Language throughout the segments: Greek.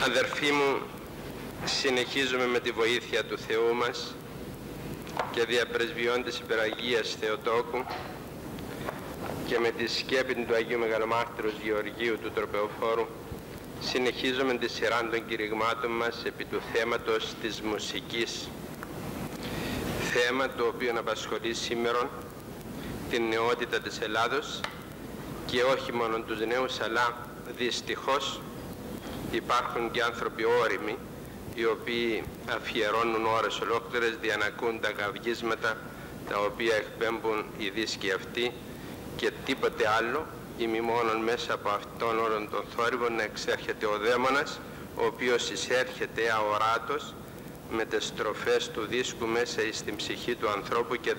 Αδερφοί μου, συνεχίζουμε με τη βοήθεια του Θεού μας και διαπρεσβειών της Υπεραγίας Θεοτόκου και με τη σκέπη του Αγίου Μεγαλομάρτυρος Γεωργίου του Τροπεοφόρου συνεχίζουμε τη σειρά των κηρυγμάτων μας επί του θέματος της μουσικής, θέμα το οποίο απασχολεί σήμερα την νεότητα της Ελλάδος και όχι μόνο τους νέους, αλλά δυστυχώς υπάρχουν και άνθρωποι όριμοι οι οποίοι αφιερώνουν ώρες ολόκληρες για να ακούν τα καυγίσματα τα οποία εκπέμπουν οι δίσκοι αυτοί και τίποτε άλλο, ή μη μόνον μέσα από αυτόν όλων των θόρυβων να εξέρχεται ο δαίμονας, ο οποίος εισέρχεται αοράτος με τις στροφές του δίσκου μέσα στην ψυχή του ανθρώπου και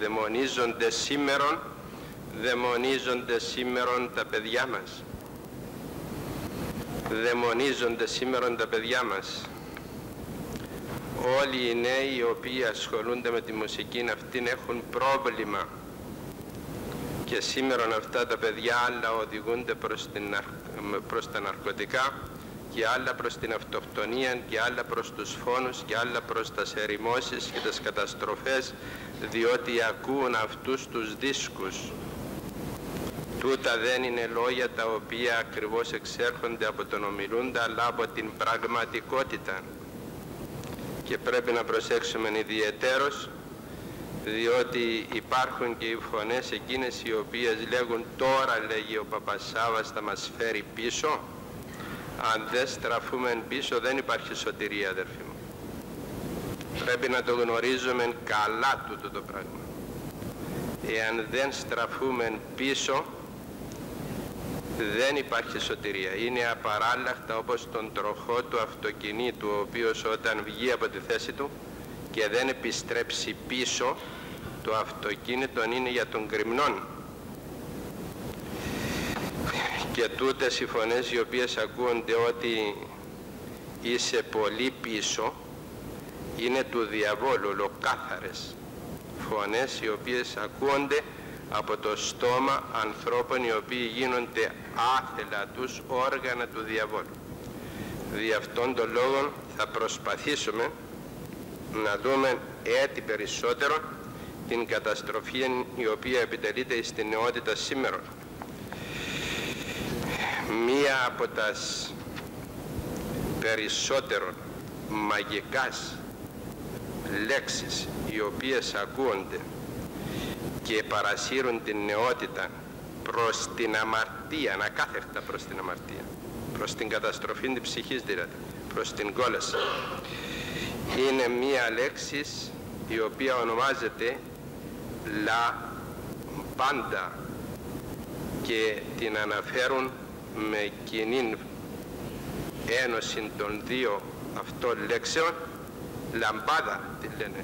δαιμονίζονται σήμερον τα παιδιά μας. Δαιμονίζονται σήμερον τα παιδιά μας. Όλοι οι νέοι οι οποίοι ασχολούνται με τη μουσική αυτήν έχουν πρόβλημα και σήμερα αυτά τα παιδιά άλλα οδηγούνται προς τα ναρκωτικά και άλλα προς την αυτοκτονία και άλλα προς τους φόνους και άλλα προς τις ερημώσεις και τις καταστροφές, διότι ακούν αυτούς τους δίσκους. Τούτα δεν είναι λόγια τα οποία ακριβώς εξέρχονται από τον ομιλούντα, αλλά από την πραγματικότητα. Και πρέπει να προσέξουμε ιδιαιτέρως, διότι υπάρχουν και οι φωνές εκείνες οι οποίες λέγουν τώρα, λέγει ο Παπασάβας, θα μας φέρει πίσω. Αν δεν στραφούμε πίσω δεν υπάρχει σωτηρία, αδερφοί μου. Πρέπει να το γνωρίζουμε καλά τούτο το πράγμα. Εάν δεν στραφούμε πίσω δεν υπάρχει σωτηρία. Είναι απαράλλαχτα όπως τον τροχό του αυτοκινήτου, ο οποίος όταν βγει από τη θέση του και δεν επιστρέψει πίσω, το αυτοκίνητο είναι για τον κρυμνόν. Και τούτες οι φωνές οι οποίες ακούονται ότι είσαι πολύ πίσω είναι του διαβόλου, ολοκάθαρες φωνές οι οποίες ακούονται από το στόμα ανθρώπων οι οποίοι γίνονται άθελα τους όργανα του διαβόλου. Δι' αυτόν τον λόγο θα προσπαθήσουμε να δούμε έτσι περισσότερο την καταστροφή η οποία επιτελείται στην νεότητα σήμερα. Μία από τις περισσότερο μαγικές λέξεις οι οποίες ακούονται και παρασύρουν την νεότητα προς την αμαρτία, ανακάθεκτα προς την αμαρτία, προς την καταστροφή της ψυχής δηλαδή, προς την κόλαση, είναι μία λέξη η οποία ονομάζεται λαμπάντα και την αναφέρουν με κοινή ένωση των δύο αυτών λέξεων, λαμπάδα τη λένε.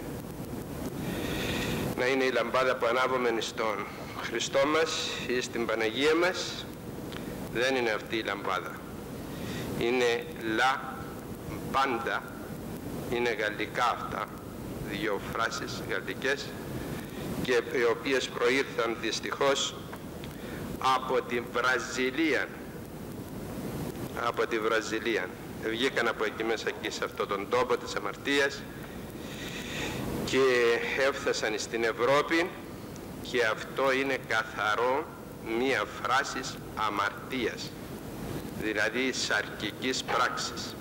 Να είναι η λαμπάδα που ανάβουμε στον Χριστό μας ή στην Παναγία μας, δεν είναι αυτή η λαμπάδα. Είναι λαμπάντα, είναι γαλλικά αυτά, δύο φράσεις γαλλικές και οι οποίες προήρθαν δυστυχώς από τη Βραζιλία. Από τη Βραζιλία. Βγήκαν από εκεί μέσα και σε αυτόν τον τόπο της αμαρτίας και έφτασαν στην Ευρώπη και αυτό είναι καθαρό μία φράση αμαρτίας, δηλαδή σαρκικής πράξης.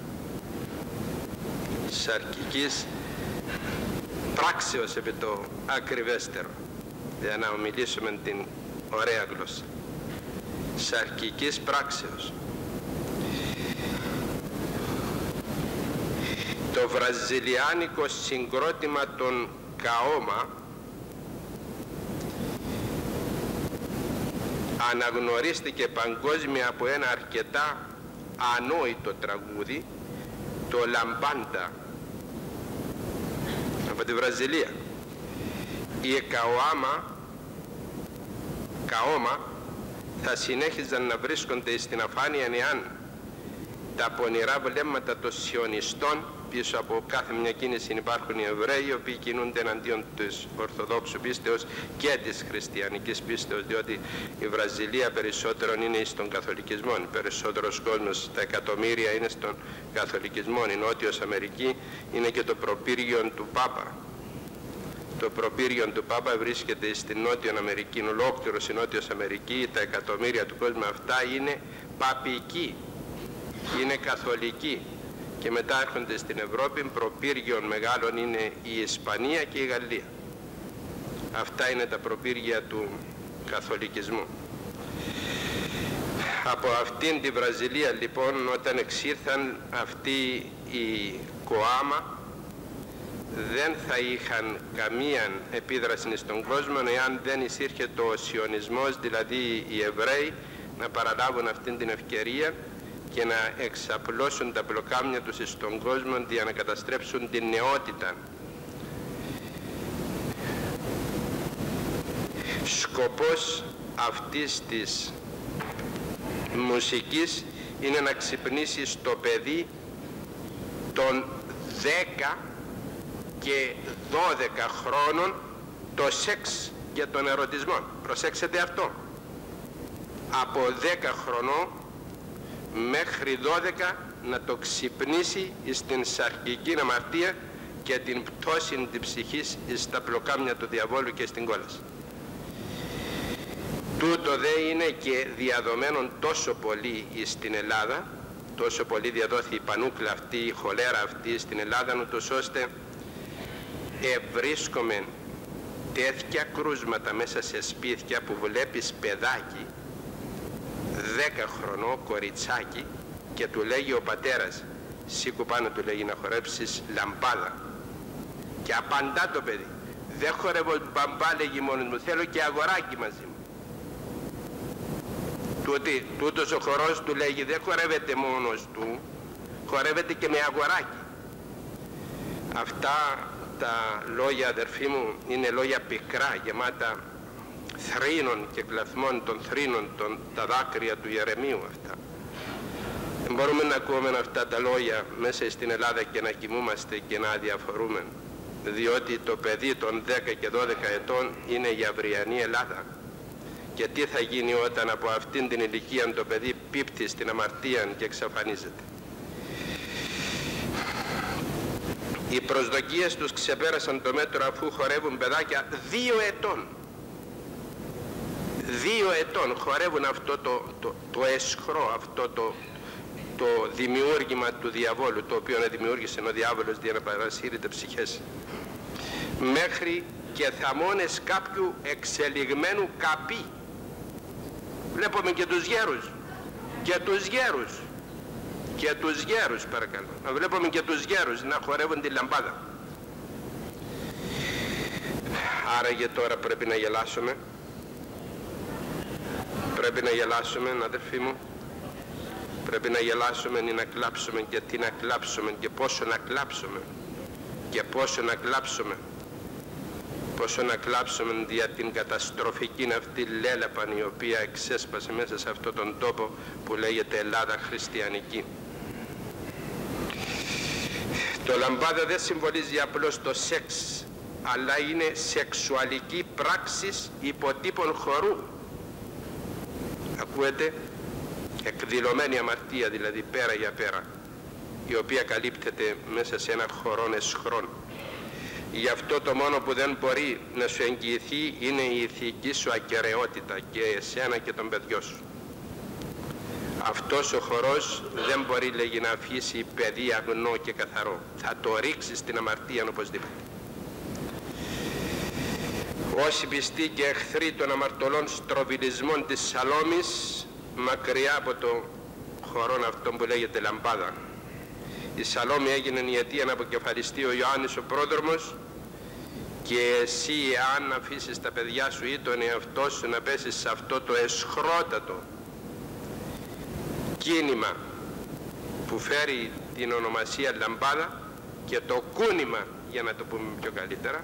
Σαρκικής πράξεως επί το ακριβέστερο, για να ομιλήσουμε την ωραία γλώσσα. Σαρκικής πράξεως. Το βραζιλιάνικο συγκρότημα των Καόμα αναγνωρίστηκε παγκόσμια από ένα αρκετά ανόητο τραγούδι, το Λαμπάντα, από τη Βραζιλία. Οι Καόμα θα συνέχιζαν να βρίσκονται στην αφάνεια εάν τα πονηρά βλέμματα των σιωνιστών πίσω από κάθε μια κίνηση υπάρχουν οι Εβραίοι, οι οποίοι κινούνται εναντίον της Ορθοδόξου πίστεως και της χριστιανικής πίστεως, διότι η Βραζιλία περισσότερον είναι στον καθολικισμό, περισσότερος κόσμος, τα εκατομμύρια είναι στον καθολικισμό. Η Νότιος Αμερική είναι και το προπύργιο του Πάπα. Το προπύργιο του Πάπα βρίσκεται στην Νότιο Αμερική, ολόκληρος η Νότιος Αμερική, τα εκατομμύρια του κόσμου αυτά είναι παπικοί, είναι καθολικοί. Και μετά έρχονται στην Ευρώπη, προπύργιων μεγάλων είναι η Ισπανία και η Γαλλία. Αυτά είναι τα προπύργια του καθολικισμού. Από αυτήν τη Βραζιλία λοιπόν, όταν εξήρθαν αυτοί οι Κοάμα, δεν θα είχαν καμία επίδραση στον κόσμο εάν δεν εισήρχε το σιωνισμός, δηλαδή οι Εβραίοι να παραλάβουν αυτήν την ευκαιρία και να εξαπλώσουν τα πλοκάμια τους στον κόσμο για να καταστρέψουν την νεότητα. Σκοπός αυτής της μουσικής είναι να ξυπνήσει στο παιδί των 10 και 12 χρόνων το σεξ και τον ερωτισμό. Προσέξτε αυτό. Από 10 χρονών μέχρι 12 να το ξυπνήσει στην σαρκική αμαρτία και την πτώση της ψυχής στα πλοκάμια του διαβόλου και στην κόλαση. Τούτο δε είναι και διαδομένο τόσο πολύ στην Ελλάδα, τόσο πολύ διαδόθη η πανούκλα αυτή, η χολέρα αυτή στην Ελλάδα, ούτως ώστε βρίσκομαι τέτοια κρούσματα μέσα σε σπίτια που βλέπεις παιδάκι 10 χρονό κοριτσάκι και του λέγει ο πατέρας, σήκω πάνω, του λέγει, να χορέψεις λαμπάδα, και απαντά το παιδί, δεν χορεύω μπαμπά, λέγει, μόνος μου, θέλω και αγοράκι μαζί μου. Τούτος ο χορός, του λέγει, δεν χορεύεται μόνος του, χορεύεται και με αγοράκι. Αυτά τα λόγια, αδερφοί μου, είναι λόγια πικρά, γεμάτα θρήνων και κλαθμών των θρήνων, τα δάκρυα του Ιερεμίου αυτά. Δεν μπορούμε να ακούμε αυτά τα λόγια μέσα στην Ελλάδα και να κοιμούμαστε και να αδιαφορούμε, διότι το παιδί των 10 και 12 ετών είναι η αυριανή Ελλάδα. Και τι θα γίνει όταν από αυτήν την ηλικία το παιδί πίπτει στην αμαρτία και εξαφανίζεται. Οι προσδοκίες τους ξεπέρασαν το μέτρο, αφού χορεύουν παιδάκια 2 ετών. 2 ετών χορεύουν αυτό το εσχρό, αυτό το δημιούργημα του διαβόλου, το οποίο δημιούργησε ο διάβολος για να παρασύρεται ψυχές. Μέχρι και θαμώνες κάποιου εξελιγμένου καπί. Βλέπουμε και τους γέρους, και τους γέρους παρακαλώ, να βλέπουμε και τους γέρους να χορεύουν τη λαμπάδα. Άραγε τώρα πρέπει να γελάσουμε, αδερφοί μου, πρέπει να γελάσουμε ή να κλάψουμε, και τι να κλάψουμε και πόσο να κλάψουμε, πόσο να κλάψουμε για την καταστροφική αυτή λέλαπαν η οποία εξέσπασε μέσα σε αυτόν τον τόπο που λέγεται Ελλάδα χριστιανική. Το λαμπάδα δεν συμβολίζει απλώς το σεξ, αλλά είναι σεξουαλική πράξης υποτύπων χορού. Ακούετε, εκδηλωμένη αμαρτία, δηλαδή πέρα για πέρα, η οποία καλύπτεται μέσα σε ένα χορόν εσχρόν. Γι' αυτό το μόνο που δεν μπορεί να σου εγγυηθεί είναι η ηθική σου ακεραιότητα, και εσένα και των παιδιών σου. Αυτός ο χορός δεν μπορεί, λέγει, να αφήσει παιδί αγνό και καθαρό. Θα το ρίξει στην αμαρτία οπωσδήποτε. Όσοι πιστοί και εχθροί των αμαρτωλών στροβιλισμών της Σαλόμης, μακριά από το χορόν αυτό που λέγεται λαμπάδα. Η Σαλόμη έγινε η αιτία να αποκεφαλιστεί ο Ιωάννης ο πρόδρομος, και εσύ αν αφήσεις τα παιδιά σου ή τον εαυτό σου να πέσεις σε αυτό το εσχρότατο κίνημα που φέρει την ονομασία λαμπάδα, και το κούνημα, για να το πούμε πιο καλύτερα,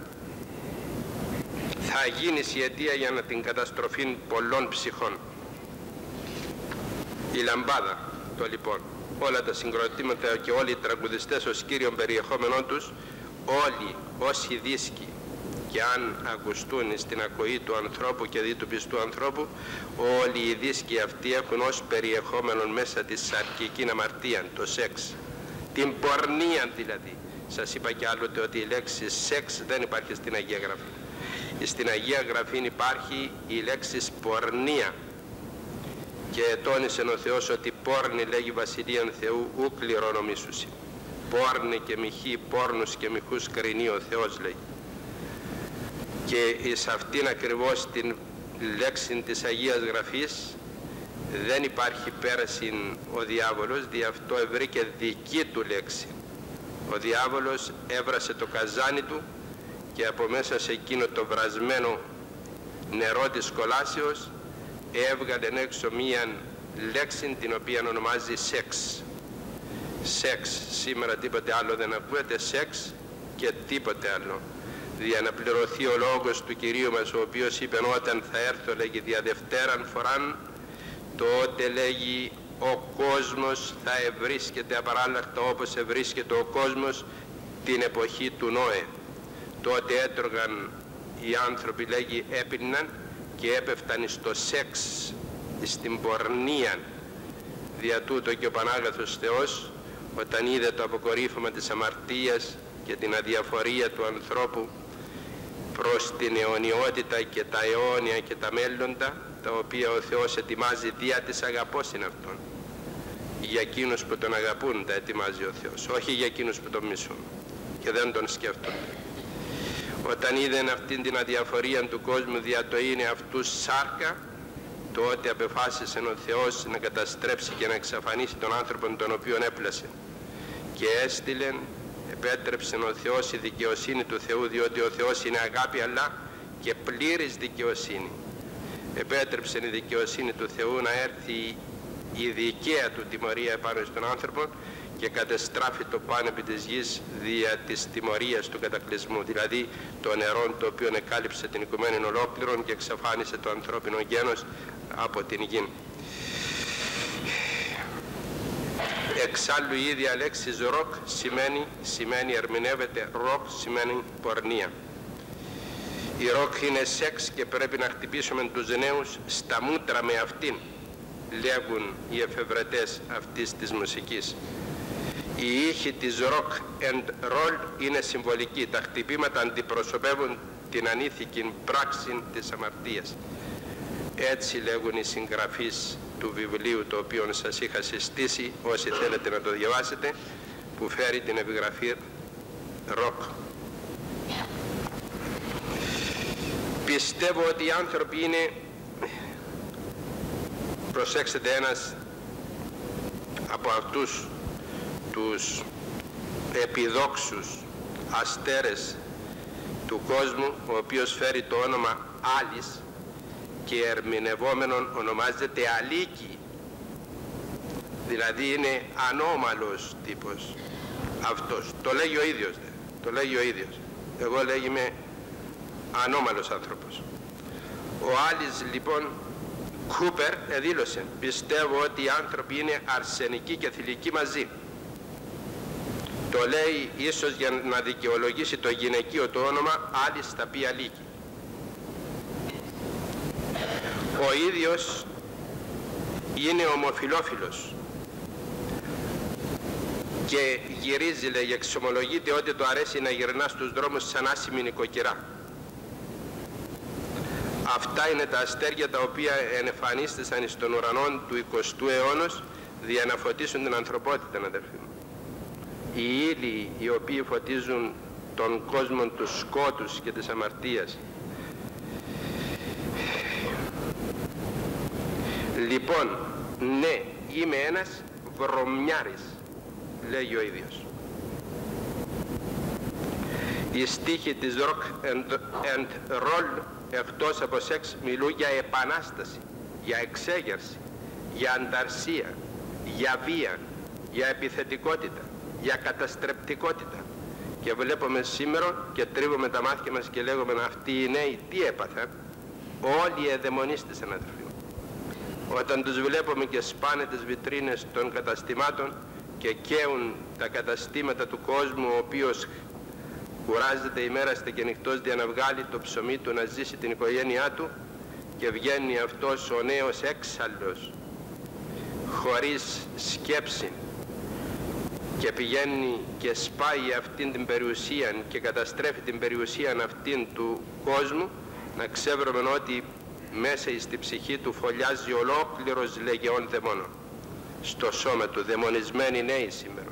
θα γίνεις η αιτία για να την καταστροφή πολλών ψυχών. Η λαμπάδα, το λοιπόν, όλα τα συγκροτήματα και όλοι οι τραγουδιστές ως κύριο περιεχόμενό τους, όλοι όσοι δίσκοι και αν ακουστούν στην ακοή του ανθρώπου και δι του πιστού ανθρώπου, όλοι οι δίσκοι αυτοί έχουν ως περιεχόμενο μέσα τη σαρκική αμαρτία, το σεξ, την πορνεία δηλαδή. Σας είπα κι άλλοτε ότι η λέξη σεξ δεν υπάρχει στην Αγία Γραφή. Στην Αγία Γραφή υπάρχει η λέξη πορνεία και τόνισε ο Θεός ότι πόρνη, λέγει Βασιλείαν Θεού, ου κληρονομήσουσι. Πόρνη και μοιχή, πόρνους και μοιχούς κρινεί ο Θεός, λέει. Και εις αυτήν ακριβώς την λέξη της Αγίας Γραφής δεν υπάρχει πέρασιν ο διάβολος, δι' αυτό ευρήκε δική του λέξη. Ο διάβολος έβρασε το καζάνι του και από μέσα σε εκείνο το βρασμένο νερό της κολάσεως έβγαλε έξω μία λέξη την οποία ονομάζει σεξ. Σεξ, σήμερα τίποτε άλλο δεν ακούεται, σεξ και τίποτε άλλο. Για να πληρωθεί ο λόγος του Κυρίου μας, ο οποίος είπε όταν θα έρθω, λέγει, δια Δευτέραν φοράν, τότε, λέγει, ο κόσμος θα ευρίσκεται απαράλλαχτα όπως ευρίσκεται ο κόσμος την εποχή του Νόε. Τότε έτρωγαν οι άνθρωποι, λέγει, έπιναν και έπεφταν στο σεξ, στην πορνεία. Δια τούτο και ο Πανάγαθος Θεός, όταν είδε το αποκορύφωμα της αμαρτίας και την αδιαφορία του ανθρώπου προς την αιωνιότητα και τα αιώνια και τα μέλλοντα, τα οποία ο Θεός ετοιμάζει δια της αγαπός είναι αυτόν. Για εκείνους που τον αγαπούν τα ετοιμάζει ο Θεός, όχι για εκείνους που τον μισούν και δεν τον σκέφτονται. Όταν είδεν αυτήν την αδιαφορία του κόσμου δια το είναι αυτούς σάρκα, τότε απεφάσισε ο Θεός να καταστρέψει και να εξαφανίσει τον άνθρωπο τον οποίον έπλασε. Και έστειλεν, επέτρεψε ο Θεός η δικαιοσύνη του Θεού, διότι ο Θεός είναι αγάπη αλλά και πλήρης δικαιοσύνη. Επέτρεψε η δικαιοσύνη του Θεού να έρθει η δικαία του τιμωρία επάνω στον άνθρωπο και κατεστράφει το πάνω επί της γης δια της τιμωρίας του κατακλυσμού, δηλαδή το νερό το οποίο εκάλυψε την οικουμένη ολόκληρον και εξαφάνισε το ανθρώπινο γένος από την γη. Εξάλλου η ίδια λέξη ροκ σημαίνει ερμηνεύεται ροκ σημαίνει πορνεία. Η ροκ είναι σεξ και πρέπει να χτυπήσουμε τους νέους στα μούτρα με αυτήν, λέγουν οι εφευρετές αυτής της μουσικής. Η ήχη της rock and roll είναι συμβολική. Τα χτυπήματα αντιπροσωπεύουν την ανήθικη πράξη της αμαρτίας. Έτσι λέγουν οι συγγραφείς του βιβλίου, το οποίο σας είχα συστήσει, όσοι θέλετε να το διαβάσετε, που φέρει την επιγραφή rock. Πιστεύω ότι οι άνθρωποι είναι, προσέξτε, ένας από αυτούς τους επιδόξους αστέρες του κόσμου, ο οποίος φέρει το όνομα Άλης και ερμηνευόμενον ονομάζεται Αλίκη, δηλαδή είναι ανώμαλος τύπος αυτός. Το λέγει ο ίδιος, το λέγει ο ίδιος. Εγώ λέγει είμαι ανώμαλος άνθρωπος. Ο Άλης λοιπόν Κούπερ δήλωσε, πιστεύω ότι οι άνθρωποι είναι αρσενικοί και θηλυκοί μαζί. Το λέει ίσως για να δικαιολογήσει το γυναικείο το όνομα, Άλης θα πει Αλίκη. Ο ίδιος είναι ομοφιλόφιλος και γυρίζει, λέει, εξομολογείται ότι το αρέσει να γυρνά στους δρόμους σαν άσημη νοικοκυρά. Αυτά είναι τα αστέρια τα οποία εμφανίστησαν στον ουρανό του 20ου αιώνος για να φωτίσουν την ανθρωπότητα, αδερφοί μου. Οι ύλοι οι οποίοι φωτίζουν τον κόσμο του σκότους και της αμαρτίας. Λοιπόν, ναι, είμαι ένας βρωμιάρης, λέγει ο ίδιος. Οι στίχοι της rock and roll εκτός από σεξ μιλούν για επανάσταση, για εξέγερση, για ανταρσία, για βία, για επιθετικότητα, για καταστρεπτικότητα. Και βλέπουμε σήμερα και τρίβουμε τα μάτια μας και λέγουμε αυτοί οι νέοι τι έπαθαν. Όλοι οι εδαιμονίστες, αδερφοί μου. Όταν τους βλέπουμε και σπάνε τις βιτρίνες των καταστημάτων και καίουν τα καταστήματα του κόσμου, ο οποίος κουράζεται ημέραστε και νυχτός για να βγάλει το ψωμί του, να ζήσει την οικογένειά του, και βγαίνει αυτός ο νέος έξαλλος χωρίς σκέψη και πηγαίνει και σπάει αυτήν την περιουσία και καταστρέφει την περιουσία αυτήν του κόσμου, να ξέρουμε ότι μέσα στη ψυχή του φωλιάζει ολόκληρος λεγεών δαιμόνων στο σώμα του, δαιμονισμένοι νέοι σήμερα.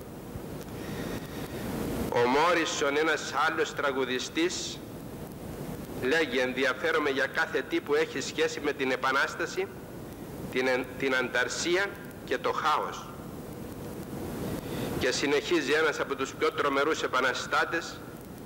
Ο Μόρισον, ένας άλλος τραγουδιστής, λέγει: ενδιαφέρομαι για κάθε τι που έχει σχέση με την Επανάσταση, την ανταρσία και το χάος. Και συνεχίζει: ένας από τους πιο τρομερούς επαναστάτες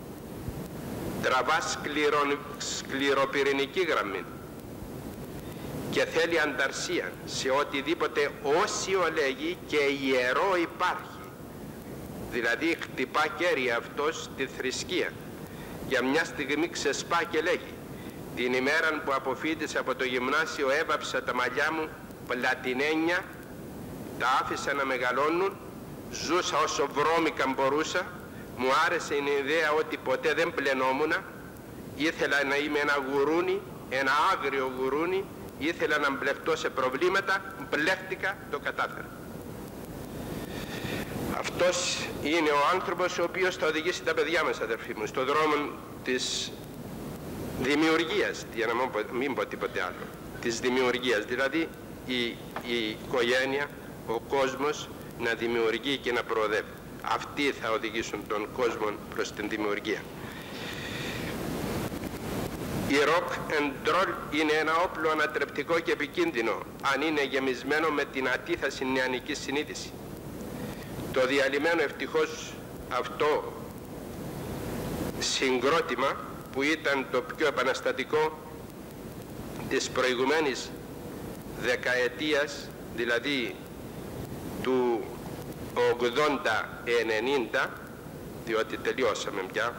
τραβά σκληροπυρηνική γραμμή και θέλει ανταρσία σε οτιδήποτε όσιο, λέγει, και ιερό υπάρχει. Δηλαδή χτυπά κέρια αυτός τη θρησκεία. Για μια στιγμή ξεσπά και λέγει: την ημέρα που αποφοίτησα από το γυμνάσιο έβαψα τα μαλλιά μου πλατινένια, τα άφησα να μεγαλώνουν, ζούσα όσο βρώμικα μπορούσα, μου άρεσε η ιδέα ότι ποτέ δεν πλενόμουνα, ήθελα να είμαι ένα γουρούνι, ένα άγριο γουρούνι, ήθελα να μπλεχτώ σε προβλήματα, μπλέχτηκα, το κατάφερα. Αυτός είναι ο άνθρωπος ο οποίος θα οδηγήσει τα παιδιά μας, αδερφοί μου, στον δρόμο της δημιουργίας, για να μην πω τίποτε άλλο, της δημιουργίας, δηλαδή η οικογένεια, ο κόσμος να δημιουργεί και να προοδεύει. Αυτοί θα οδηγήσουν τον κόσμο προς την δημιουργία. Η rock and roll είναι ένα όπλο ανατρεπτικό και επικίνδυνο αν είναι γεμισμένο με την αντίθεση νεανικής συνείδηση. Το διαλυμένο ευτυχώς αυτό συγκρότημα, που ήταν το πιο επαναστατικό της προηγουμένης δεκαετίας, δηλαδή του 80-90, διότι τελειώσαμε πια,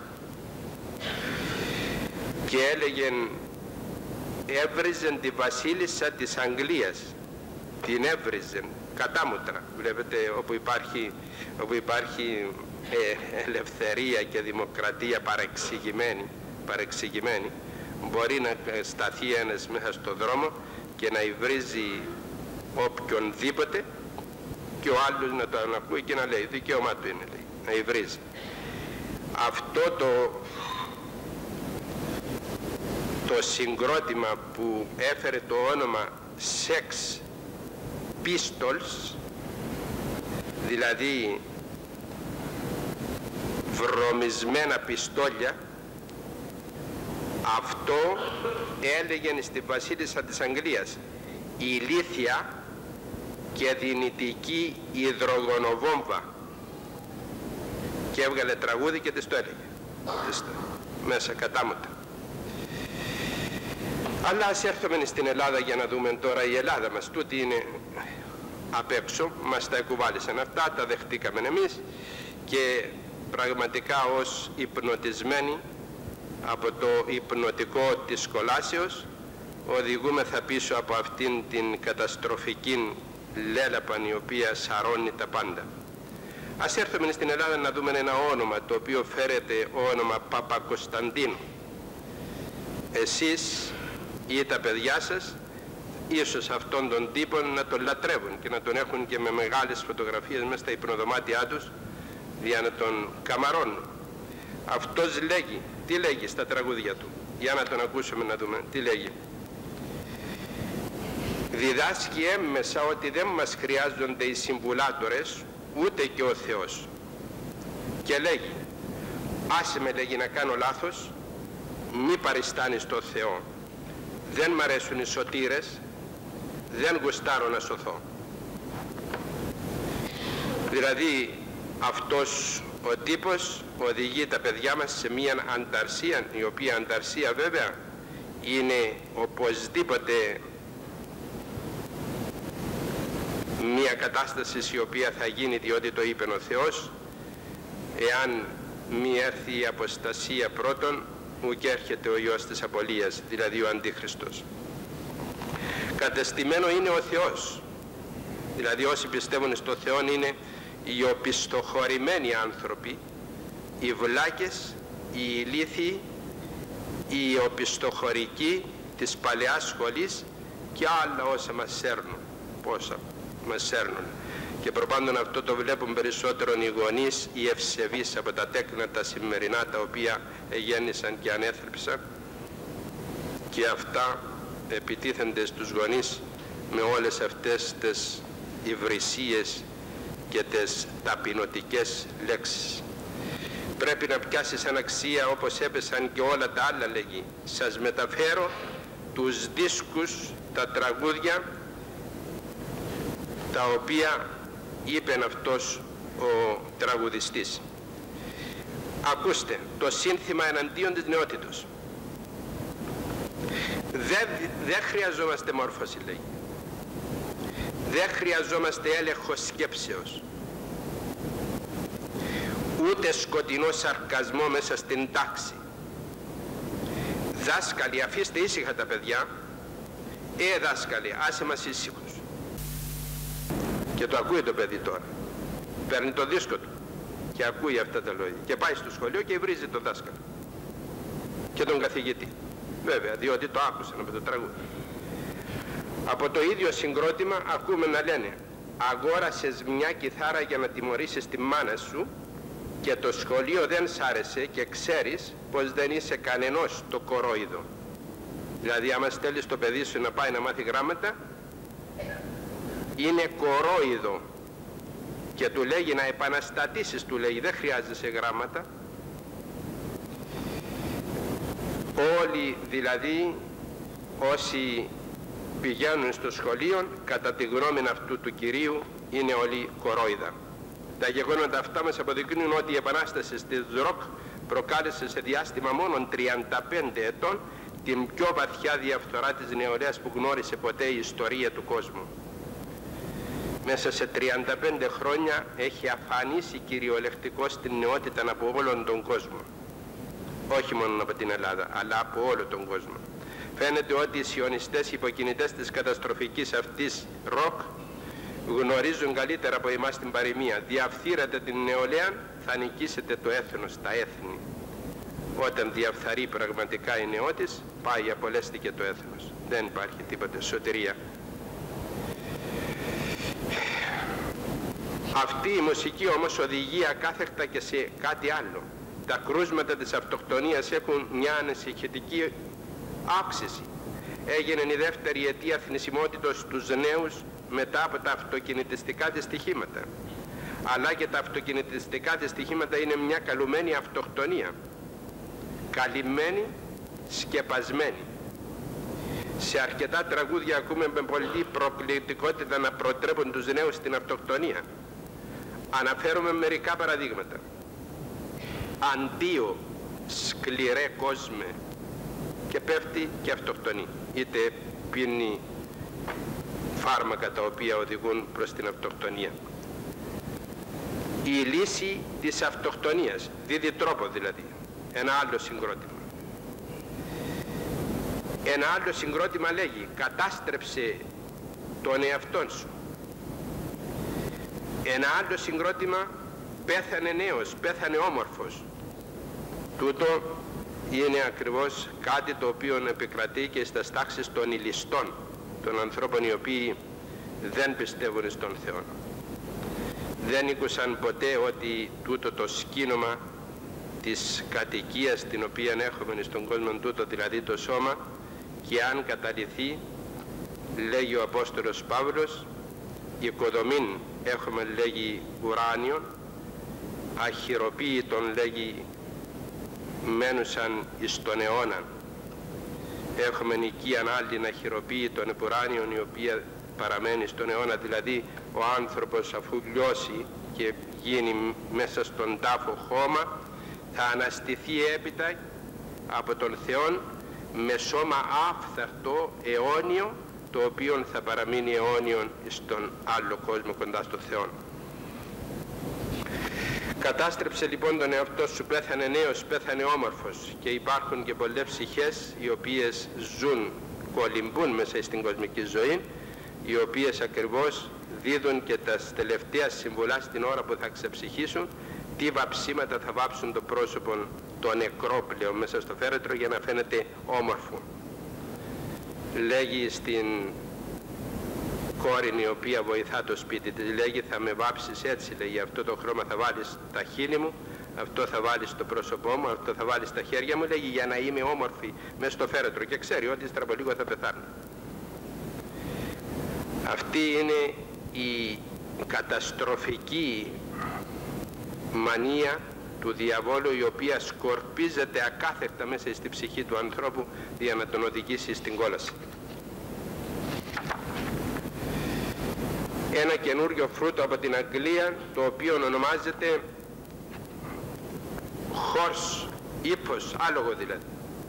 και έλεγεν, έβριζεν τη βασίλισσα της Αγγλίας, την έβριζεν κατάμουτρα. Βλέπετε, όπου υπάρχει ελευθερία και δημοκρατία παρεξηγημένη, μπορεί να σταθεί ένας μέσα στο δρόμο και να υβρίζει οποιονδήποτε, και ο άλλος να το ανακούει και να λέει δικαίωμά του είναι, λέει, να υβρίζει. Αυτό το συγκρότημα που έφερε το όνομα Sex Pistols, δηλαδή βρωμισμένα πιστόλια, αυτό έλεγε στη βασίλισσα της Αγγλίας ηλίθια και δυνητική υδρογονοβόμβα, και έβγαλε τραγούδι και της το έλεγε μέσα κατάμοτα. Αλλά ας έρθουμε στην Ελλάδα για να δούμε τώρα. Η Ελλάδα μας τούτη είναι απ' έξω, μας τα εκουβάλισαν αυτά, τα δεχτήκαμε εμείς και πραγματικά ως υπνοτισμένοι από το υπνοτικό της κολάσεως οδηγούμεθα πίσω από αυτήν την καταστροφική λέλαπαν η οποία σαρώνει τα πάντα. Ας έρθουμε στην Ελλάδα να δούμε ένα όνομα το οποίο φέρεται όνομα Παπακοσταντίνου. Εσείς ή τα παιδιά σας ίσως αυτόν τον τύπο να τον λατρεύουν και να τον έχουν και με μεγάλες φωτογραφίες μέσα στα υπνοδωμάτια τους για να τον καμαρώνουν. Αυτός λέγει, τι λέγει στα τραγούδια του, για να τον ακούσουμε να δούμε τι λέγει. Διδάσκει έμμεσα ότι δεν μας χρειάζονται οι συμβουλάτορες ούτε και ο Θεός, και λέγει, άσε με, λέγει, να κάνω λάθος, μη παριστάνεις το Θεό, δεν μ' αρέσουν οι σωτήρες, δεν γουστάρω να σωθώ. Δηλαδή αυτός ο τύπος οδηγεί τα παιδιά μας σε μια ανταρσία, η οποία ανταρσία βέβαια είναι οπωσδήποτε μια κατάσταση η οποία θα γίνει διότι το είπε ο Θεός, εάν μη έρθει η αποστασία πρώτον, ουκ έρχεται ο Υιός της απολίας, δηλαδή ο Αντίχριστος. Κατεστημένο είναι ο Θεός. Δηλαδή όσοι πιστεύουν στο Θεό είναι οι οπισθοχωρημένοι άνθρωποι, οι βλάκες, οι ηλίθιοι, οι οπισθοχωρικοί της παλαιάς σχολής και άλλα όσα μας σέρνουν. Πόσα μας σέρνουν. Και προπάντων αυτό το βλέπουν περισσότερο οι γονείς, οι ευσεβείς από τα τέκνα τα σημερινά, τα οποία γέννησαν και ανέθρεψαν, και αυτά επιτίθενται στους γονείς με όλες αυτές τις υβρισίες και τις ταπεινωτικές λέξεις. Πρέπει να πιάσεις αναξία όπως έπεσαν και όλα τα άλλα, λέγει. Σας μεταφέρω τους δίσκους, τα τραγούδια, τα οποία είπεν αυτός ο τραγουδιστής. Ακούστε, το σύνθημα εναντίον της νεότητος. Δεν χρειαζόμαστε μόρφωση, λέει. Δεν χρειαζόμαστε έλεγχο σκέψεως. Ούτε σκοτεινό σαρκασμό μέσα στην τάξη. Δάσκαλοι, αφήστε ήσυχα τα παιδιά. Δάσκαλοι, άσε μας ήσυχους. Και το ακούει το παιδί τώρα. Παίρνει το δίσκο του και ακούει αυτά τα λόγια. Και πάει στο σχολείο και βρίζει τον δάσκαλο. Και τον καθηγητή. Βέβαια, διότι το άκουσαν από το τραγούδι. Από το ίδιο συγκρότημα ακούμε να λένε: αγόρασες μια κιθάρα για να τιμωρήσεις τη μάνα σου και το σχολείο δεν σ' άρεσε και ξέρεις πως δεν είσαι κανενός το κορόιδο. Δηλαδή άμα στέλνεις το παιδί σου να πάει να μάθει γράμματα, είναι κορόιδο και του λέγει να επαναστατήσεις, του λέγει, δεν χρειάζεσαι γράμματα. Όλοι δηλαδή όσοι πηγαίνουν στο σχολείο, κατά τη γνώμη αυτού του κυρίου, είναι όλοι κορόιδα. Τα γεγονότα αυτά μας αποδεικνύουν ότι η επανάσταση στη ΡΟΚ προκάλεσε σε διάστημα μόνο 35 ετών την πιο βαθιά διαφθορά της νεολαίας που γνώρισε ποτέ η ιστορία του κόσμου. Μέσα σε 35 χρόνια έχει αφανίσει κυριολεκτικώς την νεότητα από όλον τον κόσμο. Όχι μόνο από την Ελλάδα, αλλά από όλο τον κόσμο. Φαίνεται ότι οι σιωνιστές υποκινητές της καταστροφικής αυτής ΡΟΚ γνωρίζουν καλύτερα από εμάς την παροιμία. Διαφθείρατε την νεολαία, θα νικήσετε το έθνος, τα έθνη. Όταν διαφθαρεί πραγματικά η νεότης, πάει, απολέστηκε το έθνος. Δεν υπάρχει τίποτε σωτηρία. Αυτή η μουσική όμως οδηγεί ακάθεκτα και σε κάτι άλλο. Τα κρούσματα της αυτοκτονίας έχουν μια ανησυχητική αύξηση. Έγινε η δεύτερη αιτία θνησιμότητος στους νέους μετά από τα αυτοκινητιστικά δυστυχήματα. Αλλά και τα αυτοκινητιστικά δυστυχήματα είναι μια καλουμένη αυτοκτονία. Καλυμμένη, σκεπασμένη. Σε αρκετά τραγούδια ακούμε με πολύ προκλητικότητα να προτρέπουν τους νέους στην αυτοκτονία. Αναφέρουμε μερικά παραδείγματα. Αντίο, σκληρέ κόσμε, και πέφτει και αυτοκτονεί. Είτε πίνει φάρμακα τα οποία οδηγούν προς την αυτοκτονία. Η λύση της αυτοκτονίας, δίδει τρόπο δηλαδή. Ένα άλλο συγκρότημα. Ένα άλλο συγκρότημα λέγει: κατάστρεψε τον εαυτόν σου. Ένα άλλο συγκρότημα: πέθανε νέος, πέθανε όμορφος. Τούτο είναι ακριβώς κάτι το οποίο επικρατεί και στα τάξεις των ηλιστών, των ανθρώπων οι οποίοι δεν πιστεύουν στον Θεό. Δεν ήκουσαν ποτέ ότι τούτο το σκήνομα της κατοικίας την οποία έχουμε στον κόσμο τούτο, δηλαδή το σώμα, και αν καταλυθεί, λέγει ο Απόστολος Παύλος, οικοδομήν έχουμε, λέγει, ουράνιον, αχυροποίητον, λέγει, μένουσαν εις τον αιώνα. Έχουμε οικίαν άλλην αχυροποίητον ουράνιον, η οποία παραμένει στον αιώνα, δηλαδή ο άνθρωπος αφού λιώσει και γίνει μέσα στον τάφο χώμα, θα αναστηθεί έπειτα από τον Θεόν με σώμα άφθαρτο, αιώνιο, το οποίο θα παραμείνει αιώνιον στον άλλο κόσμο κοντά στο Θεό. Κατάστρεψε λοιπόν τον εαυτό σου, πέθανε νέος, πέθανε όμορφος, και υπάρχουν και πολλές ψυχές οι οποίες ζουν κολυμπούν μέσα στην κοσμική ζωή, οι οποίες ακριβώς δίδουν και τα τελευταία συμβουλά στην ώρα που θα ξεψυχήσουν, τι βαψίματα θα βάψουν το πρόσωπο το νεκρό πλέον μέσα στο φέρετρο για να φαίνεται όμορφο. Λέγει στην κόρη η οποία βοηθά το σπίτι της, λέγει θα με βάψεις έτσι, λέγει, αυτό το χρώμα θα βάλεις τα χείλη μου, αυτό θα βάλεις στο πρόσωπό μου, αυτό θα βάλεις στα χέρια μου, λέγει, για να είμαι όμορφη μέσα στο φέρετρο, και ξέρει ότι ύστερα από λίγο θα πεθάνω. Αυτή είναι η καταστροφική μανία του διαβόλου, η οποία σκορπίζεται ακάθεκτα μέσα στη ψυχή του ανθρώπου για να τον οδηγήσει στην κόλαση. Ένα καινούριο φρούτο από την Αγγλία, το οποίο ονομάζεται horse, ύπος, άλογο δηλαδή.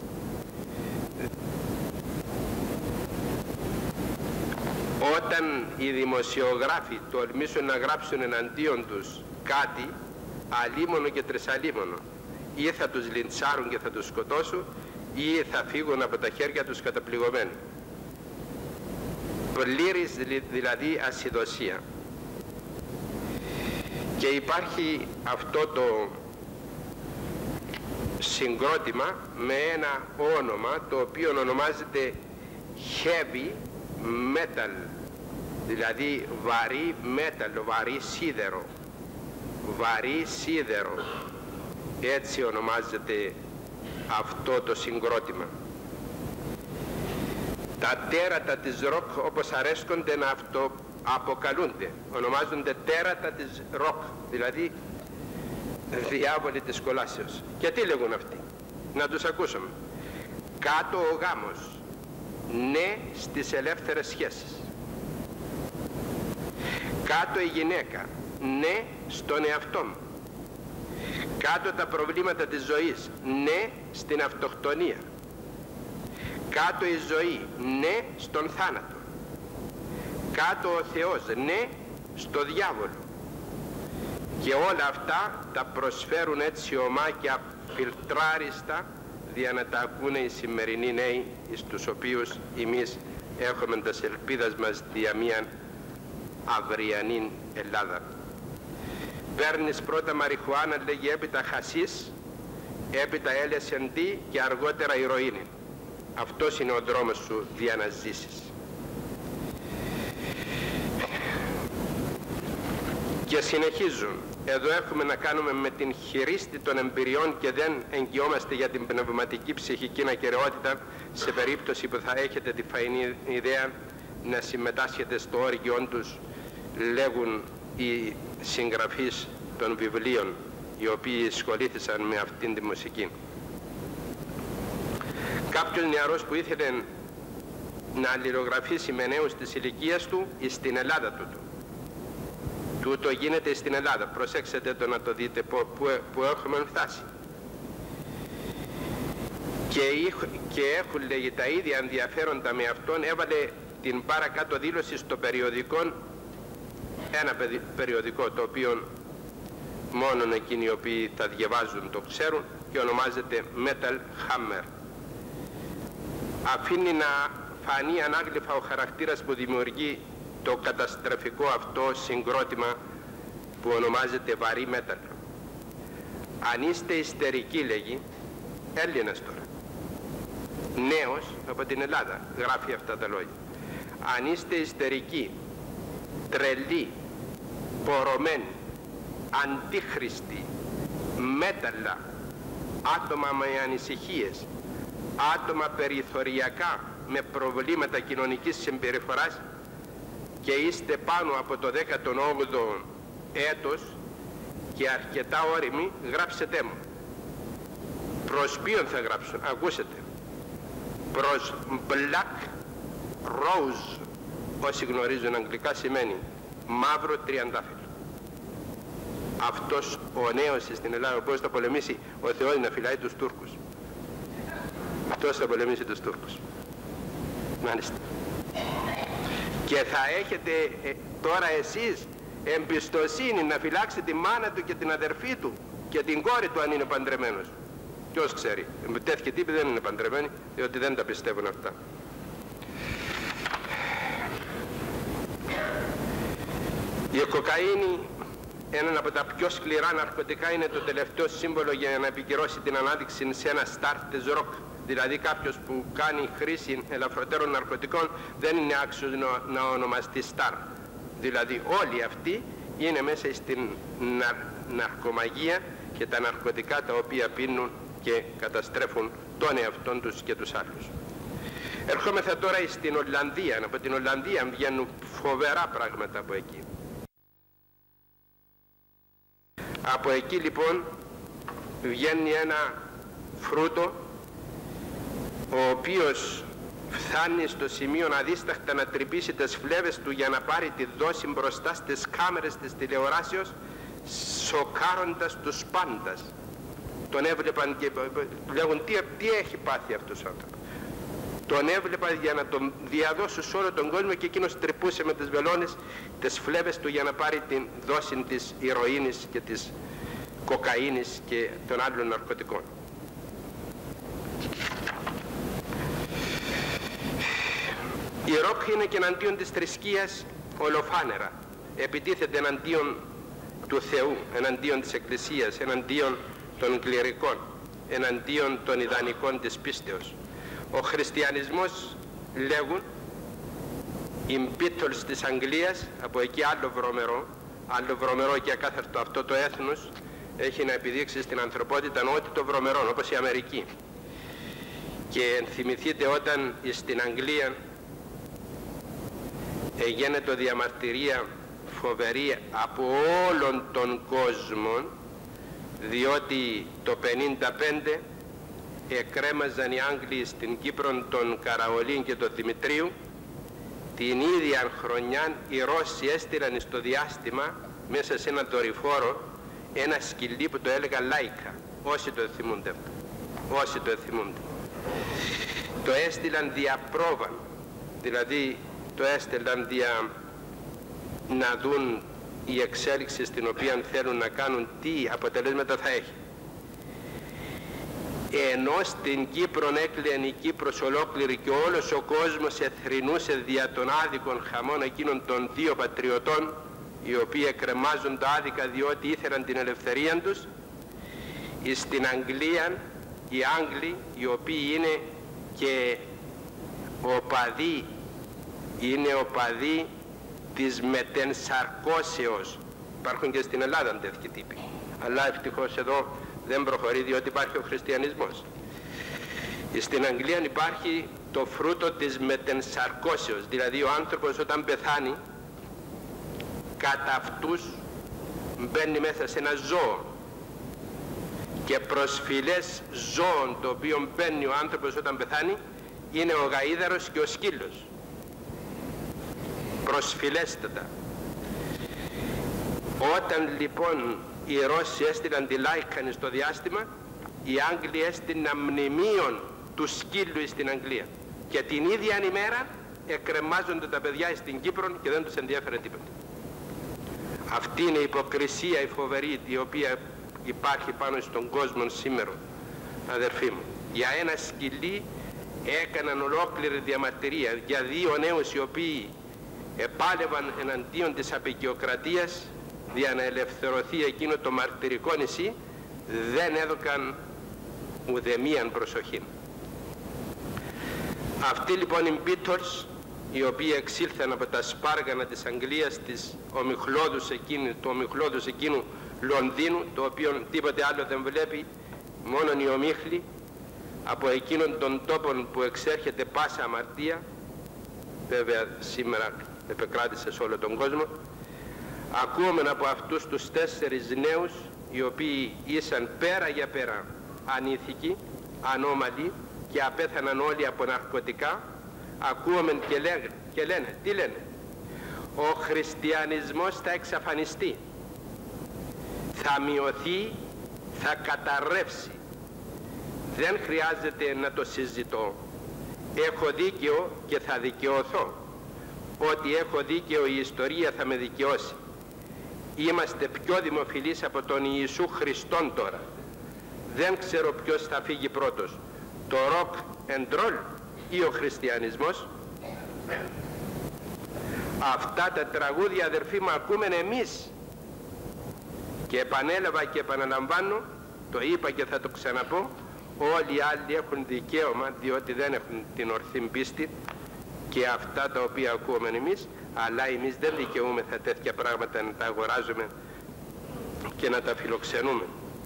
Όταν οι δημοσιογράφοι τολμήσουν να γράψουν εναντίον τους κάτι αλίμονο και τρισαλίμονο, ή θα τους λιντσάρουν και θα τους σκοτώσουν, ή θα φύγουν από τα χέρια τους καταπληγωμένοι. Πλήρης δηλαδή ασυδοσία. Και υπάρχει αυτό το συγκρότημα με ένα όνομα το οποίο ονομάζεται heavy metal, δηλαδή βαρύ metal, βαρύ σίδερο, βαρύ σίδερο, έτσι ονομάζεται αυτό το συγκρότημα. Τα τέρατα της ροκ, όπως αρέσκονται να αυτοαποκαλούνται, ονομάζονται τέρατα της ροκ, δηλαδή διάβολοι της κολάσεως. Και τι λέγουν αυτοί? Να τους ακούσουμε. Κάτω ο γάμος, ναι στις ελεύθερες σχέσεις. Κάτω η γυναίκα, ναι στον εαυτό μου. Κάτω τα προβλήματα της ζωής, ναι στην αυτοκτονία. Κάτω η ζωή, ναι στον θάνατο. Κάτω ο Θεός, ναι στο διάβολο. Και όλα αυτά τα προσφέρουν έτσι ομά και αφιλτράριστα για να τα ακούνε οι σημερινοί νέοι, στους οποίους εμείς έχουμε τας ελπίδας μας δια μίαν αυριανή Ελλάδα. Παίρνεις πρώτα μαριχουάνα, λέγει, έπειτα χασίς, έπειτα LSD και αργότερα ηρωίνη. Αυτός είναι ο δρόμος σου για να ζήσεις. Και συνεχίζουν. Εδώ έχουμε να κάνουμε με την χειρίστη των εμπειριών και δεν εγγυόμαστε για την πνευματική ψυχική ακεραιότητα σε περίπτωση που θα έχετε τη φαϊνή ιδέα να συμμετάσχετε στο όργιον τους, λέγουν οι συγγραφείς των βιβλίων οι οποίοι ασχολήθησαν με αυτήν τη μουσική. Κάποιος νεαρός που ήθελε να αλληλογραφήσει με νέους της ηλικίας του στην Ελλάδα τούτο γίνεται στην Ελλάδα. Προσέξτε το να το δείτε που έχουμε φτάσει. Και έχουν, λέγει, τα ίδια ενδιαφέροντα με αυτόν. Έβαλε την παρακάτω δήλωση στο περιοδικό, ένα περιοδικό το οποίο μόνον εκείνοι οι οποίοι τα διαβάζουν το ξέρουν, και ονομάζεται Metal Hammer. Αφήνει να φανεί ανάγλυφα ο χαρακτήρας που δημιουργεί το καταστροφικό αυτό συγκρότημα που ονομάζεται βαρύ μέταλλο. Αν είστε ιστερικοί, λέγει, Έλληνας τώρα, νέος από την Ελλάδα, γράφει αυτά τα λόγια. Αν είστε ιστερικοί, τρελοί, πορωμένοι, αντίχριστοι, μέταλλα, άτομα με ανησυχίες, άτομα περιθωριακά με προβλήματα κοινωνικής συμπεριφοράς και είστε πάνω από το 18ο έτος και αρκετά όριμοι, γράψετε μου. Προς ποιον θα γράψουν? Ακούσετε. Προς Black Rose, όσοι γνωρίζουν αγγλικά, σημαίνει μαύρο τριαντάφυλλο. Αυτός ο νέος στην Ελλάδα, πώς θα πολεμήσει ο Θεός να φυλάει τους Τούρκους? Αυτός θα πολεμήσει τους Τούρκους. Μάλιστα. Και θα έχετε τώρα εσείς εμπιστοσύνη να φυλάξει τη μάνα του και την αδερφή του και την κόρη του αν είναι παντρεμένος? Ποιος ξέρει? Τέτοιοι τύποι δεν είναι παντρεμένοι, διότι δεν τα πιστεύουν αυτά. Η κοκαίνη, ένα από τα πιο σκληρά ναρκωτικά, είναι το τελευταίο σύμβολο για να επικυρώσει την ανάδειξη σε ένα start της rock. Δηλαδή κάποιος που κάνει χρήση ελαφρωτέρων ναρκωτικών δεν είναι άξιος να ονομαστεί star. Δηλαδή όλοι αυτοί είναι μέσα στην ναρκομαγεία και τα ναρκωτικά τα οποία πίνουν και καταστρέφουν τον εαυτόν τους και τους άλλους. Ερχόμεθα τώρα στην Ολλανδία. Από την Ολλανδία βγαίνουν φοβερά πράγματα από εκεί. Από εκεί λοιπόν βγαίνει ένα φρούτο ο οποίος φτάνει στο σημείο αδίσταχτα να τρυπήσει τις φλέβες του για να πάρει τη δόση μπροστά στις κάμερες της τηλεοράσεως, σοκάροντας τους πάντας. Τον έβλεπαν και λέγουν τι έχει πάθει αυτός ο άνθρωπος. Τον έβλεπαν για να τον διαδώσουν σε όλο τον κόσμο και εκείνος τρυπούσε με τις βελόνες τις φλέβες του για να πάρει την δόση της ηρωίνης και της κοκαίνης και των άλλων ναρκωτικών. Η ροκ είναι και εναντίον της θρησκείας ολοφάνερα. Επιτίθεται εναντίον του Θεού, εναντίον της Εκκλησίας, εναντίον των κληρικών, εναντίον των ιδανικών της πίστεως. Ο χριστιανισμός, λέγουν οι Beatles της Αγγλίας, από εκεί άλλο βρωμερό και ακάθαρτο αυτό το έθνος έχει να επιδείξει στην ανθρωπότητα ό,τι το βρωμερό, όπως η Αμερική. Και θυμηθείτε όταν στην Αγγλία γίνεται διαμαρτυρία φοβερή από όλον τον κόσμο, διότι το 1955 εκρέμαζαν οι Άγγλοι στην Κύπρο τον Καραολίν και τον Δημητρίου. Την ίδια χρονιά οι Ρώσοι έστειλαν στο διάστημα μέσα σε ένα δορυφόρο ένα σκυλί που το έλεγα Λάικα. Όσοι το θυμούνται, όσοι το θυμούνται. Το έστειλαν διαπρόβαν, δηλαδή το έστειλαν να δουν η εξέλιξη στην οποία θέλουν να κάνουν τι αποτελέσματα θα έχει. Ενώ στην Κύπρο έκλαιε η Κύπρος ολόκληρη και όλος ο κόσμος εθρηνούσε δια των άδικων χαμών εκείνων των δύο πατριωτών, οι οποίοι εκρεμάζουν τα άδικα διότι ήθελαν την ελευθερία τους, στην Αγγλία οι Άγγλοι, οι οποίοι είναι και οπαδοί, είναι οπαδοί της μετενσαρκώσεως. Υπάρχουν και στην Ελλάδα τέτοιοι τύποι, αλλά ευτυχώς εδώ δεν προχωρεί διότι υπάρχει ο χριστιανισμός. Στην Αγγλία υπάρχει το φρούτο της μετενσαρκώσεως, δηλαδή ο άνθρωπος όταν πεθάνει κατά αυτούς μπαίνει μέσα σε ένα ζώο και προσφυλές ζώων το οποίο μπαίνει ο άνθρωπος όταν πεθάνει είναι ο γαΐδαρος και ο σκύλος, προσφυλέστατα. Όταν λοιπόν οι Ρώσοι έστειλαν τη Λάικαν στο διάστημα, οι Άγγλοι έστειλαν μνημείων του σκύλου στην Αγγλία και την ίδια ημέρα εκρεμάζονται τα παιδιά στην Κύπρο και δεν τους ενδιαφέρε τίποτα. Αυτή είναι η υποκρισία η φοβερή η οποία υπάρχει πάνω στον κόσμο σήμερα, αδερφοί μου. Για ένα σκυλί έκαναν ολόκληρη διαμαρτυρία, για δύο νέους οι οποίοι επάλευαν εναντίον της απεικιοκρατίας για να ελευθερωθεί εκείνο το μαρτυρικό νησί, δεν έδωκαν ουδεμίαν προσοχή. Αυτοί λοιπόν οι Beatles, οι οποίοι εξήλθαν από τα σπάργανα της Αγγλίας, του ομιχλώδους εκείνου Λονδίνου, το οποίο τίποτε άλλο δεν βλέπει, μόνον η ομίχλη, από εκείνον τον τόπο που εξέρχεται πάσα αμαρτία, βέβαια σήμερα επεκράτησε σε όλο τον κόσμο. Ακούμε από αυτούς τους 4 νέους, οι οποίοι ήσαν πέρα για πέρα ανήθικοι, ανώμαλοι και απέθαναν όλοι από ναρκωτικά. Ακούμε και λένε, τι λένε? Ο χριστιανισμός θα εξαφανιστεί, θα μειωθεί, θα καταρρεύσει. Δεν χρειάζεται να το συζητώ. Έχω δίκαιο και θα δικαιωθώ. Ότι έχω δίκαιο η ιστορία θα με δικαιώσει. Είμαστε πιο δημοφιλείς από τον Ιησού Χριστόν τώρα. Δεν ξέρω ποιος θα φύγει πρώτος, το rock and roll ή ο χριστιανισμός. Αυτά τα τραγούδια, αδερφοί μου, ακούμε εμείς. Και επανέλαβα και επαναλαμβάνω, το είπα και θα το ξαναπώ, όλοι οι άλλοι έχουν δικαίωμα, διότι δεν έχουν την ορθή πίστη, και αυτά τα οποία ακούμε εμείς, αλλά εμείς δεν δικαιούμεθα τέτοια πράγματα να τα αγοράζουμε και να τα φιλοξενούμε.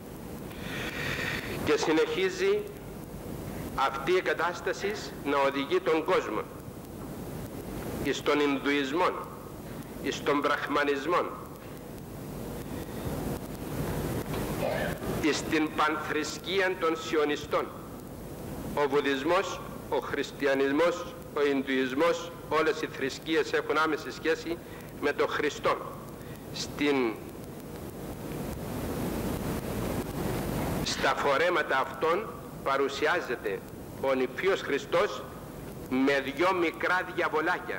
Και συνεχίζει αυτή η κατάσταση να οδηγεί τον κόσμο εις τον Ινδουισμό, εις τον Βραχμανισμό, εις την πανθρησκεία των Σιωνιστών. Ο Βουδισμός, ο Χριστιανισμός, ο Ινδουισμός, όλες οι θρησκείες έχουν άμεση σχέση με τον Χριστό. Στα φορέματα αυτών παρουσιάζεται ο νηφίος Χριστός με δυο μικρά διαβολάκια.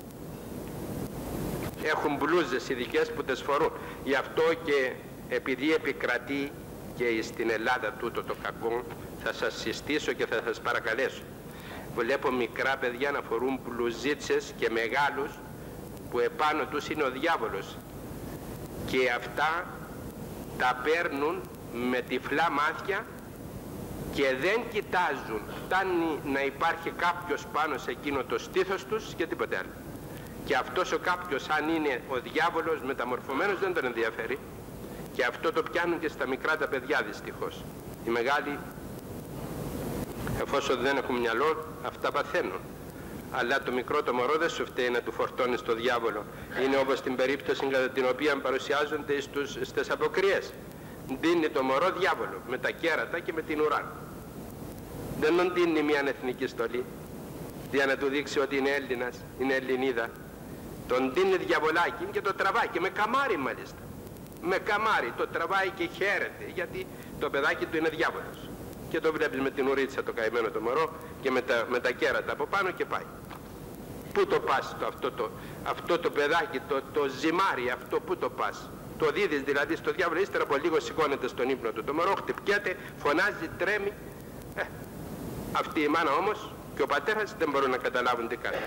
Έχουν μπλούζες ειδικές που τις φορούν. Γι' αυτό και επειδή επικρατεί και στην Ελλάδα τούτο το κακό, θα σας συστήσω και θα σας παρακαλέσω. Βλέπω μικρά παιδιά να φορούν μπλουζίτσες και μεγάλους που επάνω τους είναι ο διάβολος, και αυτά τα παίρνουν με τυφλά μάτια και δεν κοιτάζουν. Φτάνει να υπάρχει κάποιος πάνω σε εκείνο το στήθος τους και τίποτε άλλο. Και αυτός ο κάποιος, αν είναι ο διάβολος μεταμορφωμένος, δεν τον ενδιαφέρει. Και αυτό το πιάνουν και στα μικρά τα παιδιά δυστυχώς. Οι μεγάλοι, εφόσον δεν έχουν μυαλό, αυτά παθαίνουν. Αλλά το μικρό το μωρό δεν σου φταίει να του φορτώνει στο διάβολο. Είναι όπως την περίπτωση κατά την οποία παρουσιάζονται στις αποκριές. Δίνει το μωρό διάβολο με τα κέρατα και με την ουρά. Δεν τον δίνει μια εθνική στολή για να του δείξει ότι είναι Έλληνας, είναι Ελληνίδα. Τον δίνει διαβολάκι και το τραβάει, και με καμάρι μάλιστα. Με καμάρι το τραβάει και χαίρεται, γιατί το παιδάκι του είναι διάβολος. Και το βλέπεις με την ουρίτσα το καημένο το μωρό και με τα κέρατα από πάνω και πάει. Πού το πας αυτό το παιδάκι, το ζυμάρι αυτό, πού το πας? Το δίδεις δηλαδή στο διάβολο, ύστερα από λίγο σηκώνεται στον ύπνο του το μωρό, χτυπιέται, φωνάζει, τρέμει. Αυτή η μάνα όμως και ο πατέρας δεν μπορούν να καταλάβουν τι κάνει.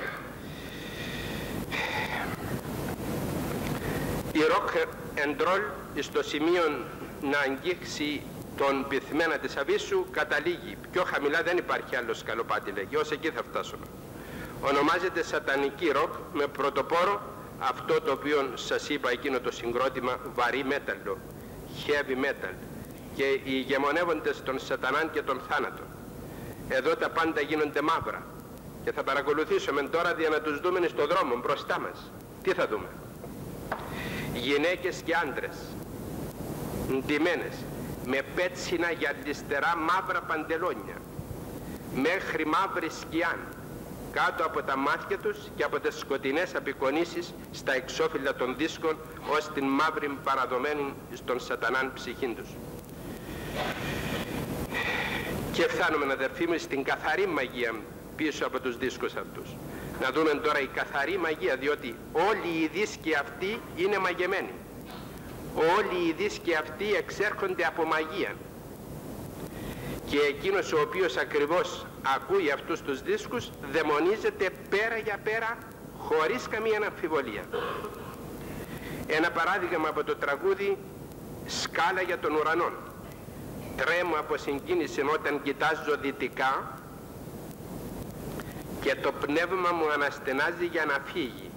Η ροκ εντρόλ στο σημείο να αγγίξει τον πυθμένα της Αβύσσου καταλήγει. Πιο χαμηλά δεν υπάρχει άλλο σκαλοπάτι, λέγει, ως εκεί θα φτάσουμε. Ονομάζεται σατανική ροκ, με πρωτοπόρο αυτό το οποίο σας είπα, εκείνο το συγκρότημα βαρύ μέταλλο, heavy metal, και οι ηγεμονεύοντες των σατανάν και των θάνατων. Εδώ τα πάντα γίνονται μαύρα και θα παρακολουθήσουμε τώρα για να τους δούμε στον δρόμο μπροστά μας. Τι θα δούμε? Γυναίκες και άντρες ντυμένες με πέτσινα γυαλιστερά μαύρα παντελόνια, μέχρι μαύρη σκιά κάτω από τα μάτια τους και από τις σκοτεινές απεικονίσεις στα εξώφυλλα των δίσκων, ως την μαύρη παραδομένη στον σατανάν ψυχήν τους. Και φτάνουμε, αδερφοί μου, στην καθαρή μαγεία πίσω από τους δίσκους αυτούς. Να δούμε τώρα η καθαρή μαγεία, διότι όλοι οι δίσκοι αυτοί είναι μαγεμένοι. Όλοι οι δίσκοι αυτοί εξέρχονται από μαγεία. Και εκείνος ο οποίος ακριβώς ακούει αυτούς τους δίσκους δαιμονίζεται πέρα για πέρα, χωρίς καμία αμφιβολία. Ένα παράδειγμα από το τραγούδι «Σκάλα για τον ουρανό». Τρέμω από συγκίνηση όταν κοιτάζω δυτικά και το πνεύμα μου αναστενάζει για να φύγει.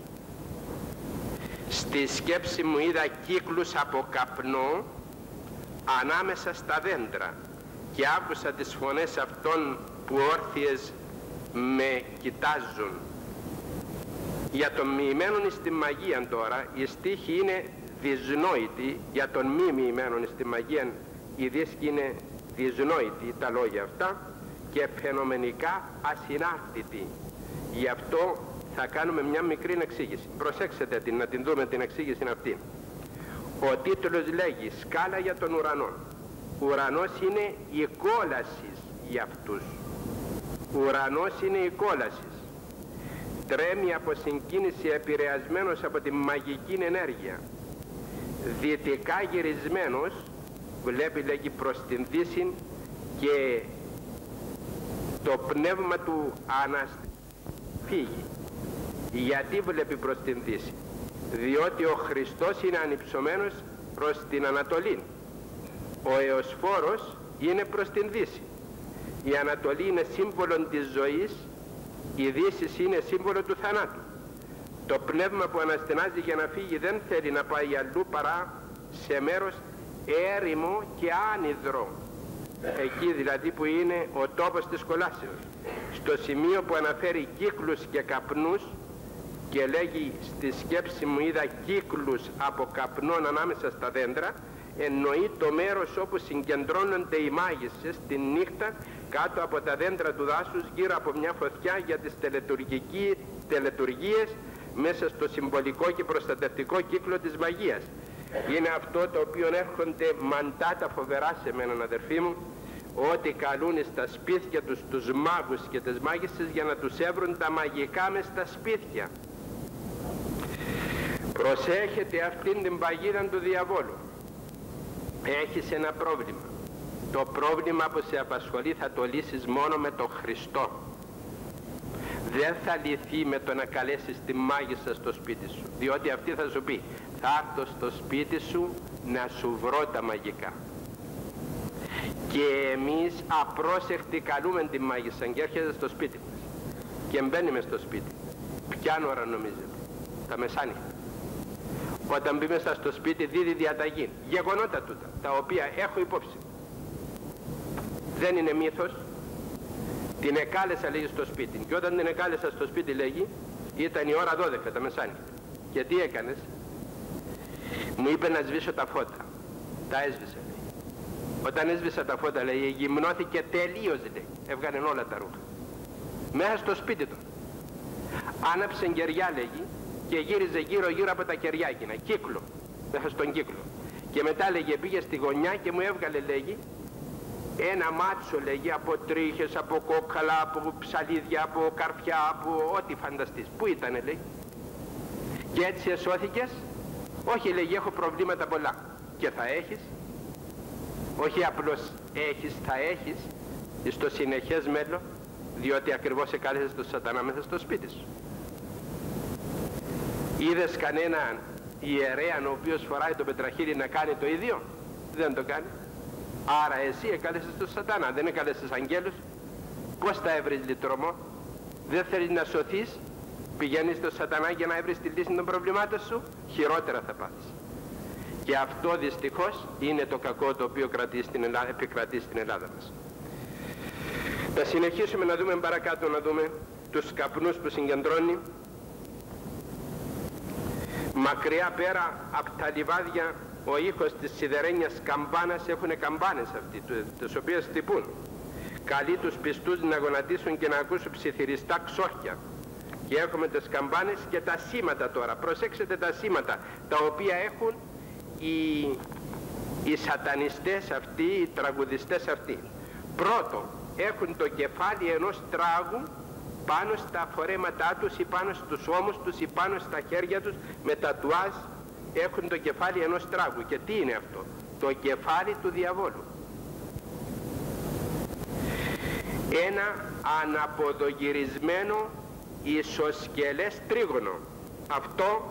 Στη σκέψη μου είδα κύκλους από καπνό ανάμεσα στα δέντρα και άκουσα τις φωνές αυτών που όρθιες με κοιτάζουν. Για τον μοιημένον στη μαγεία τώρα η στίχη είναι δυσνόητη, για τον μη μοιημένον στη μαγεία η δίσκη είναι δυσνόητη, τα λόγια αυτά, και φαινομενικά ασυνάρτητη. Γι' αυτό θα κάνουμε μια μικρή εξήγηση. Προσέξτε την, να την δούμε την εξήγηση αυτή. Ο τίτλος λέγει «Σκάλα για τον ουρανό». Ουρανός είναι η κόλαση για αυτούς. Ουρανός είναι η κόλαση. Τρέμει από συγκίνηση, επηρεασμένος από τη μαγική ενέργεια. Δυτικά γυρισμένος, βλέπει, λέγει, προς την δύση, και το πνεύμα του αναφύγει. Γιατί βλέπει προς την Δύση? Διότι ο Χριστός είναι ανυψωμένος προς την Ανατολή. Ο Εωσφόρος είναι προς την Δύση. Η Ανατολή είναι σύμβολο της ζωής, η Δύση είναι σύμβολο του θανάτου. Το πνεύμα που αναστενάζει για να φύγει δεν θέλει να πάει αλλού παρά σε μέρος έρημο και άνυδρο, εκεί δηλαδή που είναι ο τόπος της κολάσεως, στο σημείο που αναφέρει κύκλους και καπνούς και λέγει στη σκέψη μου είδα κύκλους από καπνών ανάμεσα στα δέντρα, εννοεί το μέρος όπου συγκεντρώνονται οι μάγισσες τη νύχτα κάτω από τα δέντρα του δάσους γύρω από μια φωτιά για τις τελετουργίες μέσα στο συμβολικό και προστατευτικό κύκλο της μαγείας. Είναι αυτό το οποίο έρχονται μαντάτα φοβερά σε μένα, αδερφοί μου, ότι καλούν στα σπίτια τους τους μάγους και τις μάγισσες για να τους έβρουν τα μαγικά μες στα σπίτια. Προσέχετε αυτήν την παγίδα του διαβόλου. Έχεις ένα πρόβλημα. Το πρόβλημα που σε απασχολεί θα το λύσεις μόνο με τον Χριστό. Δεν θα λυθεί με το να καλέσεις τη μάγισσα στο σπίτι σου, διότι αυτή θα σου πει θα έρθω στο σπίτι σου να σου βρω τα μαγικά. Και εμείς απρόσεχτοι καλούμε τη μάγισσα και έρχεται στο σπίτι μας και μπαίνει μες στο σπίτι. Ποια ώρα νομίζετε? Τα μεσάνυχτα. Όταν μπει μέσα στο σπίτι δίδει διαταγή, γεγονότα τούτα, τα οποία έχω υπόψη. Δεν είναι μύθος. Την εκάλεσα, λέγει, στο σπίτι, και όταν την εκάλεσα στο σπίτι, λέγει, ήταν η ώρα 12 τα μεσάνυχτα. Και τι έκανες? Μου είπε να σβήσω τα φώτα. Τα έσβησε, λέει. Όταν έσβησα τα φώτα, λέει, γυμνώθηκε τελείως, λέει. Έβγανε όλα τα ρούχα. Μέσα στο σπίτι του. Άναψε κεριά, λέγει, και γύριζε γύρω από τα κεριά εκείνα, κύκλο, μέσα στον κύκλο. Και μετά, λέγει, πήγε στη γωνιά και μου έβγαλε, λέγει, ένα μάτσο, λέγει, από τρίχες, από κόκκαλα, από ψαλίδια, από καρφιά, από ό,τι φανταστείς. Πού ήτανε, λέει? Και έτσι εσώθηκες? Όχι, λέγει, έχω προβλήματα πολλά. Και θα έχεις. Όχι απλώς έχεις, θα έχεις στο συνεχές μέλλον, διότι ακριβώς εκάλεσες τον σατανά μέσα στο σπίτι σου. Είδες κανέναν ιερέα ο οποίος φοράει το πετραχύλι να κάνει το ίδιο? Δεν το κάνει. Άρα εσύ εκάλεσες τον σατανά, δεν εκάλεσες αγγέλους. Πώς θα έβρεις λυτρωμό? Δεν θέλεις να σωθείς? Πηγαίνεις στον σατανά για να έβρεις τη λύση των προβλημάτων σου? Χειρότερα θα πάθεις. Και αυτό δυστυχώς είναι το κακό το οποίο επικρατεί στην Ελλάδα μας. Θα συνεχίσουμε να δούμε παρακάτω, να δούμε τους καπνούς που συγκεντρώνει. Μακριά πέρα από τα λιβάδια ο ήχος της σιδερένιας καμπάνας, έχουν καμπάνες αυτοί, τις οποίες χτυπούν. Καλεί τους πιστούς να γονατίσουν και να ακούσουν ψιθυριστά ξόρκια. Και έχουμε τις καμπάνες και τα σήματα τώρα. Προσέξτε τα σήματα τα οποία έχουν οι σατανιστές αυτοί, οι τραγουδιστές αυτοί. Πρώτο, έχουν το κεφάλι ενός τράγου πάνω στα φορέματά τους ή πάνω στους ώμους τους ή πάνω στα χέρια τους με τατουάζ. Έχουν το κεφάλι ενός τράγου. Και τι είναι αυτό? Το κεφάλι του διαβόλου. Ένα αναποδογυρισμένο ισοσκελές τρίγωνο. Αυτό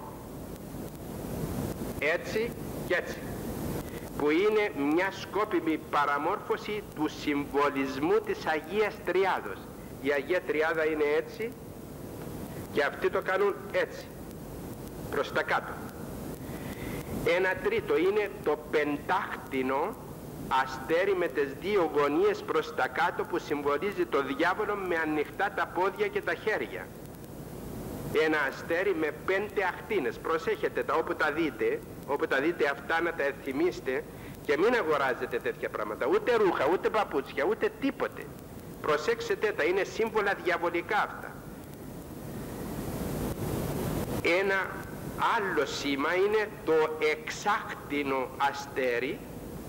έτσι και έτσι, που είναι μια σκόπιμη παραμόρφωση του συμβολισμού της Αγίας Τριάδος. Η Αγία Τριάδα είναι έτσι και αυτοί το κάνουν έτσι, προς τα κάτω. Ένα τρίτο είναι το πεντάχτινο αστέρι με τις δύο γωνίες προς τα κάτω, που συμβολίζει το διάβολο με ανοιχτά τα πόδια και τα χέρια. Ένα αστέρι με 5 ακτίνες. Προσέχετε τα, όπου τα δείτε αυτά να τα θυμίστε και μην αγοράζετε τέτοια πράγματα, ούτε ρούχα, ούτε παπούτσια, ούτε τίποτε. Προσέξτε τα, είναι σύμβολα διαβολικά αυτά. Ένα άλλο σήμα είναι το εξάχτινο αστέρι.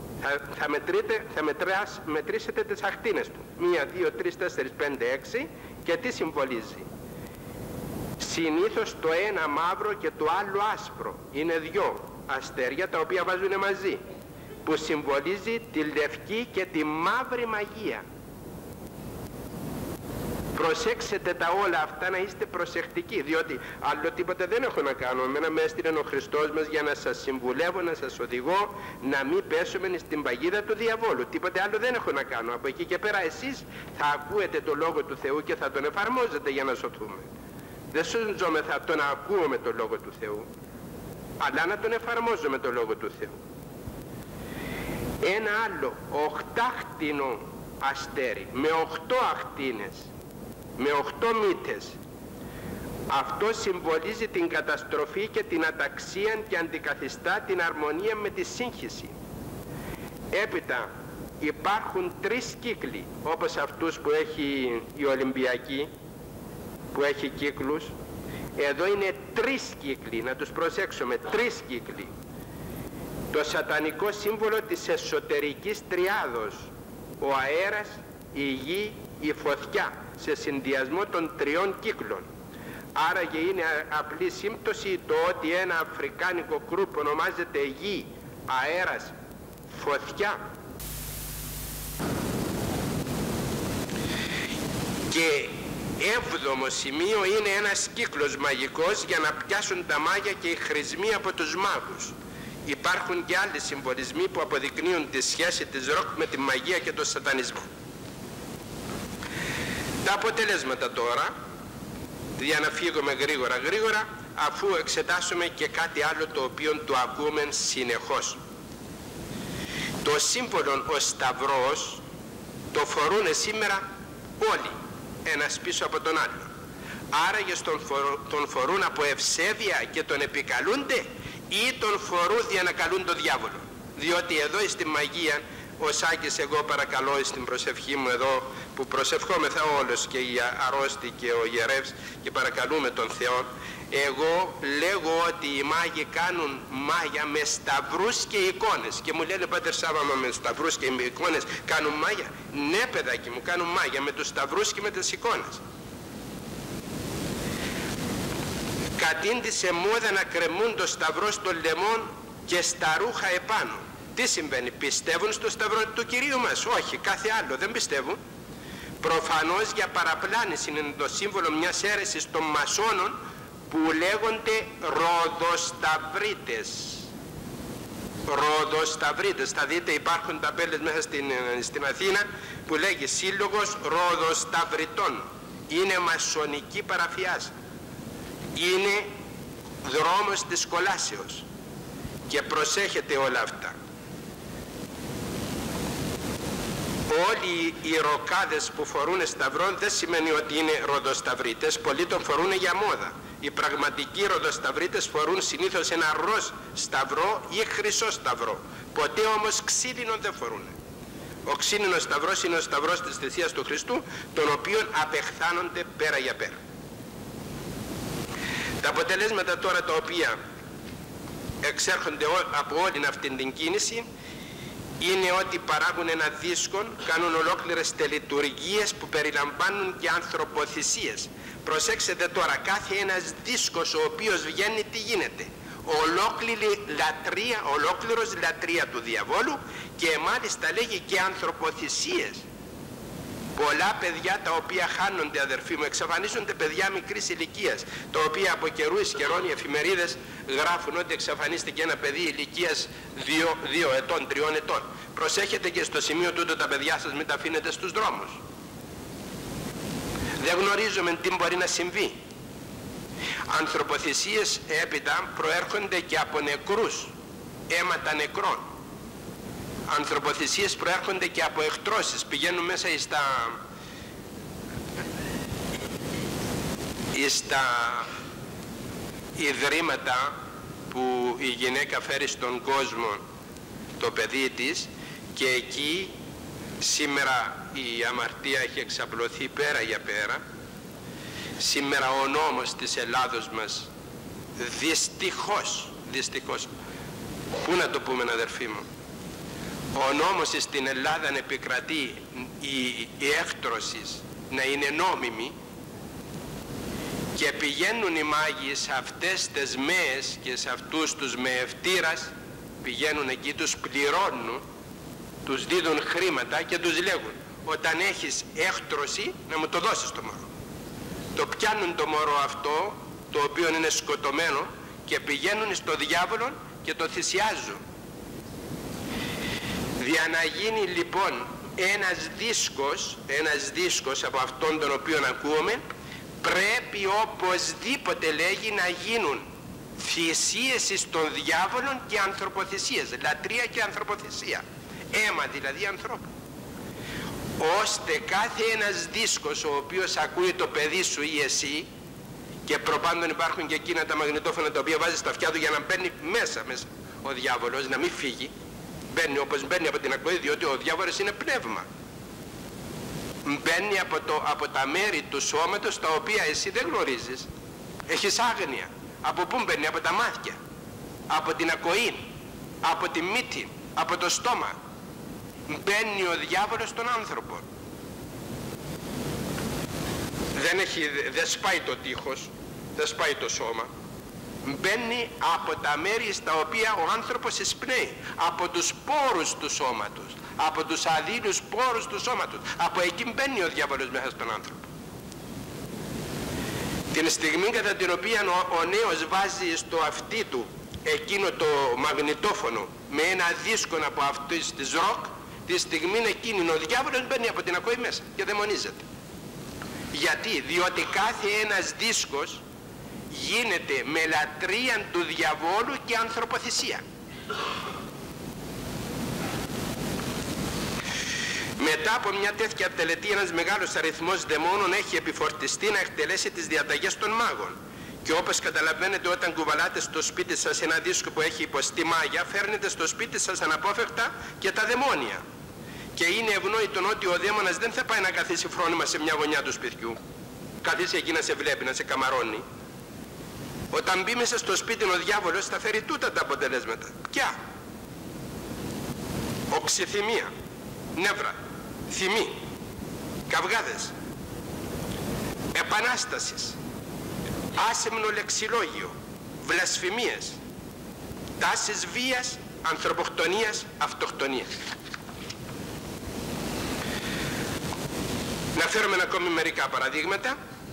Θα μετρήσετε τις ακτίνες του. 1, 2, 3, 4, 5, 6. Και τι συμβολίζει? Συνήθως το ένα μαύρο και το άλλο άσπρο. Είναι 2 αστέρια τα οποία βάζουν μαζί, που συμβολίζει τη λευκή και τη μαύρη μαγεία. Προσέξετε τα όλα αυτά, να είστε προσεκτικοί, διότι άλλο τίποτε δεν έχω να κάνω. Εμένα με έστειλε ο Χριστός μας για να σας συμβουλεύω, να σας οδηγώ, να μην πέσουμε στην παγίδα του διαβόλου. Τίποτε άλλο δεν έχω να κάνω. Από εκεί και πέρα εσείς θα ακούετε το Λόγο του Θεού και θα τον εφαρμόζετε για να σωθούμε. Δεν σωζόμεθα το να ακούμε το Λόγο του Θεού, αλλά να τον εφαρμόζουμε το Λόγο του Θεού. Ένα άλλο οχτάχτινο αστέρι με 8 ακτίνες, με 8 μύτες. Αυτό συμβολίζει την καταστροφή και την αταξία και αντικαθιστά την αρμονία με τη σύγχυση. Έπειτα υπάρχουν 3 κύκλοι, όπως αυτούς που έχει η Ολυμπιακή, που έχει κύκλους. Εδώ είναι 3 κύκλοι, να τους προσέξουμε, 3 κύκλοι. Το σατανικό σύμβολο της εσωτερικής τριάδος, ο αέρας, η γη, η φωτιά, σε συνδυασμό των 3 κύκλων. Άραγε είναι απλή σύμπτωση το ότι ένα αφρικάνικο κρουπ ονομάζεται γη, αέρας, φωτιά. Και 7ο σημείο είναι ένας κύκλος μαγικός για να πιάσουν τα μάγια και οι χρησμοί από τους μάγους. Υπάρχουν και άλλοι συμβολισμοί που αποδεικνύουν τη σχέση της ροκ με τη μαγεία και τον σατανισμό. Τα αποτελέσματα τώρα, για να φύγουμε γρήγορα, αφού εξετάσουμε και κάτι άλλο το οποίο το ακούμε συνεχώς. Το σύμβολο ο Σταυρός το φορούν σήμερα όλοι, ένας πίσω από τον άλλο. Άραγε τον φορούν από ευσέβεια και τον επικαλούνται, ή τον φορούν για να καλούν τον διάβολο. Διότι εδώ στη μαγεία, ο Σάκης, εγώ παρακαλώ στην προσευχή μου εδώ που προσευχόμεθα όλος, και οι αρρώστοι και ο ιερεύς, και παρακαλούμε τον Θεό, εγώ λέγω ότι οι μάγοι κάνουν μάγια με σταυρούς και εικόνες. Και μου λένε, Πάτερ Σάββα, με σταυρούς και με εικόνες κάνουν μάγια? Ναι παιδάκι μου, κάνουν μάγια με τους σταυρούς και με τις εικόνες. Κατήντησε μόδα να κρεμούν το σταυρό στο λαιμόν και στα ρούχα επάνω. Τι συμβαίνει, πιστεύουν στο σταυρό του Κυρίου μας? Όχι, κάθε άλλο δεν πιστεύουν. Προφανώς για παραπλάνηση είναι το σύμβολο μιας αίρεσης των μασόνων που λέγονται Ροδοσταυρίτες. Ροδοσταυρίτες, θα δείτε υπάρχουν ταπέλες μέσα στην Αθήνα που λέγει Σύλλογος Ροδοσταυριτών. Είναι μασονική παραφιάση. Είναι δρόμος της κολάσεως. Και προσέχετε όλα αυτά. Όλοι οι ροκάδες που φορούν σταυρών δεν σημαίνει ότι είναι ροδοσταυρίτες, πολλοί τον φορούν για μόδα. Οι πραγματικοί ροδοσταυρίτες φορούν συνήθως ένα ροζ σταυρό ή χρυσό σταυρό. Ποτέ όμως ξύλινο δεν φορούν. Ο ξύλινος σταυρός είναι ο σταυρός της θυσίας του Χριστού, τον οποίον απεχθάνονται πέρα για πέρα. Τα αποτελέσματα τώρα τα οποία εξέρχονται από όλη αυτή την κίνηση είναι ότι παράγουν ένα δίσκο, κάνουν ολόκληρες τελετουργίες που περιλαμβάνουν και ανθρωποθυσίες. Προσέξτε τώρα, κάθε ένας δίσκος ο οποίος βγαίνει, τι γίνεται? Ολόκληρος λατρεία του διαβόλου, και μάλιστα λέγει και ανθρωποθυσίες. Πολλά παιδιά τα οποία χάνονται, αδερφοί μου, εξαφανίζονται παιδιά μικρής ηλικίας, τα οποία από καιρού εις καιρών οι εφημερίδες γράφουν ότι εξαφανίστηκε ένα παιδί ηλικίας 2 ετών, 3 ετών. Προσέχετε και στο σημείο τούτο τα παιδιά σας, μην τα αφήνετε στους δρόμους. Δεν γνωρίζουμε τι μπορεί να συμβεί. Ανθρωποθυσίες έπειτα προέρχονται και από νεκρούς, αίματα νεκρών. Ανθρωποθυσίες προέρχονται και από εκτρώσεις, πηγαίνουν μέσα στα ιδρύματα που η γυναίκα φέρει στον κόσμο το παιδί της, και εκεί σήμερα η αμαρτία έχει εξαπλωθεί πέρα για πέρα. Σήμερα ο νόμος της Ελλάδος μας δυστυχώς, πού να το πούμε αδερφοί μου, ο νόμος στην Ελλάδα επικρατεί η έκτρωση να είναι νόμιμη, και πηγαίνουν οι μάγοι σε αυτές τις μέες και σε αυτούς τους μεευτήρας, πηγαίνουν εκεί, τους πληρώνουν, τους δίδουν χρήματα και τους λέγουν, όταν έχεις έκτρωση να μου το δώσεις το μωρό. το πιάνουν το μωρό αυτό, το οποίο είναι σκοτωμένο, και πηγαίνουν στο διάβολο και το θυσιάζουν. Για να γίνει λοιπόν ένας δίσκος από αυτόν τον οποίο ακούμε, πρέπει οπωσδήποτε, λέγει, να γίνουν θυσίες στον διάβολο και ανθρωποθυσίες, λατρεία και ανθρωποθυσία, αίμα δηλαδή ανθρώπου, ώστε κάθε ένας δίσκος ο οποίος ακούει το παιδί σου ή εσύ, και προπάντων υπάρχουν και εκείνα τα μαγνητόφωνα τα οποία βάζει στα αυτιά του για να μπαίνει μέσα ο διάβολος, να μην φύγει, μπαίνει όπως μπαίνει από την ακοή, διότι ο διάβολος είναι πνεύμα, μπαίνει από τα μέρη του σώματος τα οποία εσύ δεν γνωρίζεις, έχεις άγνοια. Από πού μπαίνει? Από τα μάτια, από την ακοή, από τη μύτη, από το στόμα. Μπαίνει ο διάβολος στον άνθρωπο. Δεν σπάει το τείχος, δεν σπάει το σώμα. Μπαίνει από τα μέρη στα οποία ο άνθρωπος εισπνέει, από τους πόρους του σώματος, από τους αδείλους πόρους του σώματος. Από εκεί μπαίνει ο διάβολος μέσα στον άνθρωπο. Την στιγμή κατά την οποία ο νέος βάζει στο αυτί του εκείνο το μαγνητόφωνο με ένα δίσκο από αυτής της ροκ, τη στιγμή εκείνη ο διάβολος μπαίνει από την ακοή μέσα και δαιμονίζεται. Γιατί? Διότι κάθε ένας δίσκος γίνεται με λατρεία του διαβόλου και ανθρωποθυσία. Μετά από μια τέτοια τελετή, ένας μεγάλος αριθμός δαιμόνων έχει επιφορτιστεί να εκτελέσει τις διαταγές των μάγων. Και όπως καταλαβαίνετε, όταν κουβαλάτε στο σπίτι σας ένα δίσκο που έχει υποστεί μάγια, φέρνετε στο σπίτι σας αναπόφευκτα και τα δαιμόνια. Και είναι ευνόητο ότι ο δαίμονας δεν θα πάει να καθίσει φρόνημα σε μια γωνιά του σπιτιού, καθίσει εκεί να σε βλέπει, να σε καμαρώνει. Όταν μπει μέσα στο σπίτι ο διάβολος θα φέρει τούτα τα αποτελέσματα. Ποια? Οξυθυμία, νεύρα, θυμή, καυγάδες, επανάστασης, άσεμνο λεξιλόγιο, βλασφημίες, τάσεις βίας, ανθρωποκτονίας, αυτοκτονίας. Να φέρουμε ακόμη μερικά παραδείγματα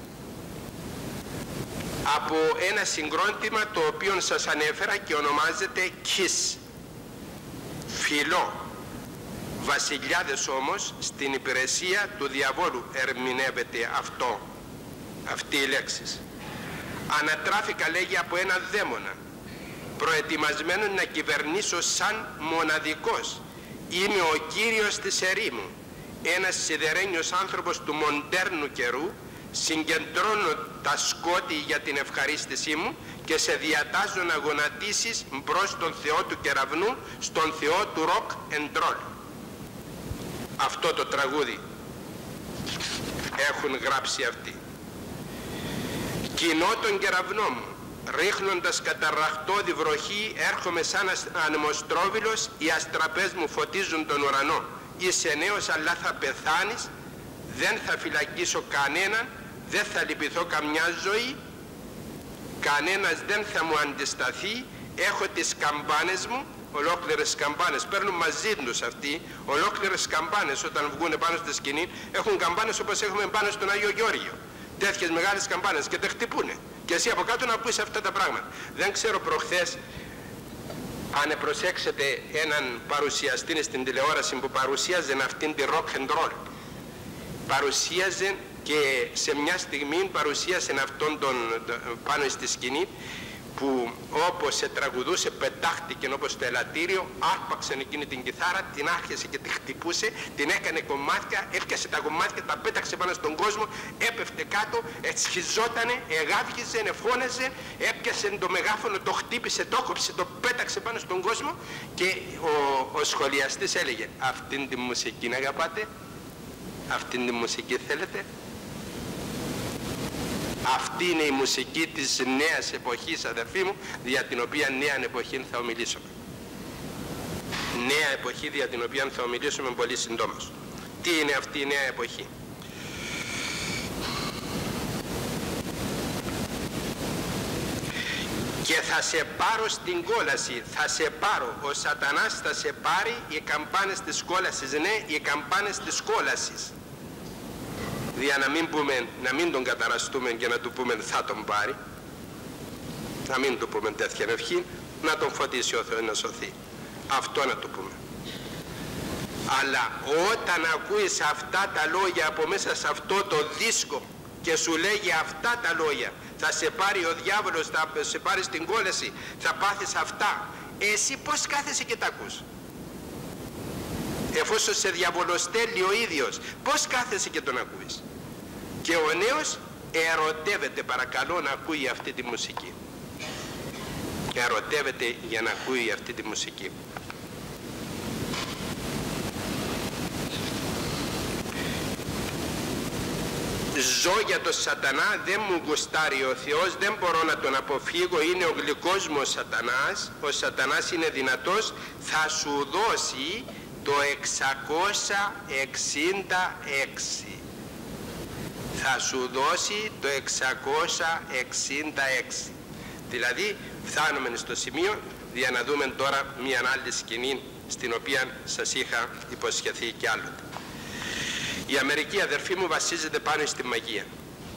από ένα συγκρότημα το οποίο σας ανέφερα και ονομάζεται KISS, φιλό. Βασιλιάδες όμως στην υπηρεσία του διαβόλου ερμηνεύεται αυτή η λέξη. Ανατράφηκα, λέγει, από ένα δαίμονα, προετοιμασμένο να κυβερνήσω σαν μοναδικός. Είμαι ο κύριος της ερήμου, ένας σιδερένιος άνθρωπος του μοντέρνου καιρού. Συγκεντρώνω τα σκότη για την ευχαρίστησή μου και σε διατάζω να γονατίσεις μπρος στον Θεό του κεραυνού, στον Θεό του rock and roll. Αυτό το τραγούδι έχουν γράψει αυτοί. Κοινώ τον κεραυνό μου, ρίχνοντας καταρραχτώδη βροχή, έρχομαι σαν ανεμοστρόβιλος, οι αστραπές μου φωτίζουν τον ουρανό. Είσαι νέος αλλά θα πεθάνεις, δεν θα φυλακίσω κανέναν, δεν θα λυπηθώ καμιά ζωή, κανένας δεν θα μου αντισταθεί, έχω τις καμπάνες μου, ολόκληρες καμπάνες, παίρνουν μαζί τους αυτοί, ολόκληρες καμπάνες όταν βγουν πάνω στη σκηνή, έχουν καμπάνες όπως έχουμε πάνω στον Άγιο Γεώργιο, τέτοιες μεγάλες καμπάνες και τα χτυπούνε. Και εσύ από κάτω να ακούεις αυτά τα πράγματα. Δεν ξέρω προχθές, αν προσέξετε έναν παρουσιαστή στην τηλεόραση που παρουσίαζε αυτήν τη rock and roll, παρουσίαζε και σε μια στιγμή παρουσίασε αυτόν πάνω στη σκηνή που όπως σε τραγουδούσε πετάχτηκε όπως το ελαττήριο, άρπαξε εκείνη την κιθάρα, την άρχισε και τη χτυπούσε, την έκανε κομμάτια, έπιασε τα κομμάτια, τα πέταξε πάνω στον κόσμο, έπεφτε κάτω, σχιζότανε, εγάβγιζε, εφώναζε, έπιασε το μεγάφωνο, το χτύπησε, το κόψε, το πέταξε πάνω στον κόσμο και ο σχολιαστής έλεγε, αυτήν τη μουσική να αγαπάτε, αυτήν τη μουσική θέλετε? Αυτή είναι η μουσική της νέας εποχής, αδερφοί μου, για την οποία νέα εποχή θα ομιλήσουμε. Νέα εποχή για την οποία θα ομιλήσουμε πολύ συντόμως. Τι είναι αυτή η νέα εποχή? Και θα σε πάρω στην κόλαση, θα σε πάρω, ο σατανάς θα σε πάρει, οι καμπάνες της κόλασης, ναι, οι καμπάνες της κόλασης. δια να μην τον καταραστούμε και να του πούμε θα τον πάρει, να μην του πούμε τέτοια ευχή, να τον φωτίσει ο Θεός να σωθεί. Αυτό να του πούμε. Αλλά όταν ακούεις αυτά τα λόγια από μέσα σε αυτό το δίσκο και σου λέγει αυτά τα λόγια, θα σε πάρει ο διάβολος, θα σε πάρει στην κόλαση, θα πάθεις αυτά, εσύ πώς κάθεσαι και τα ακούς? Εφόσον σε διαβολοστέλει ο ίδιος, πώς κάθεσαι και τον ακούεις? Και ο νέος ερωτεύεται, παρακαλώ, να ακούει αυτή τη μουσική. Ερωτεύεται για να ακούει αυτή τη μουσική. Ζω για τον σατανά, δεν μου γουστάρει ο Θεός, δεν μπορώ να τον αποφύγω, είναι ο γλυκός μου ο σατανάς. Ο σατανάς είναι δυνατός, θα σου δώσει το 666. Θα σου δώσει το 666. Δηλαδή φτάνουμε στο σημείο για να δούμε τώρα μια άλλη σκηνή στην οποία σας είχα υποσχεθεί κι άλλοτε. Η Αμερική, αδερφοί μου, βασίζεται πάνω στη μαγεία.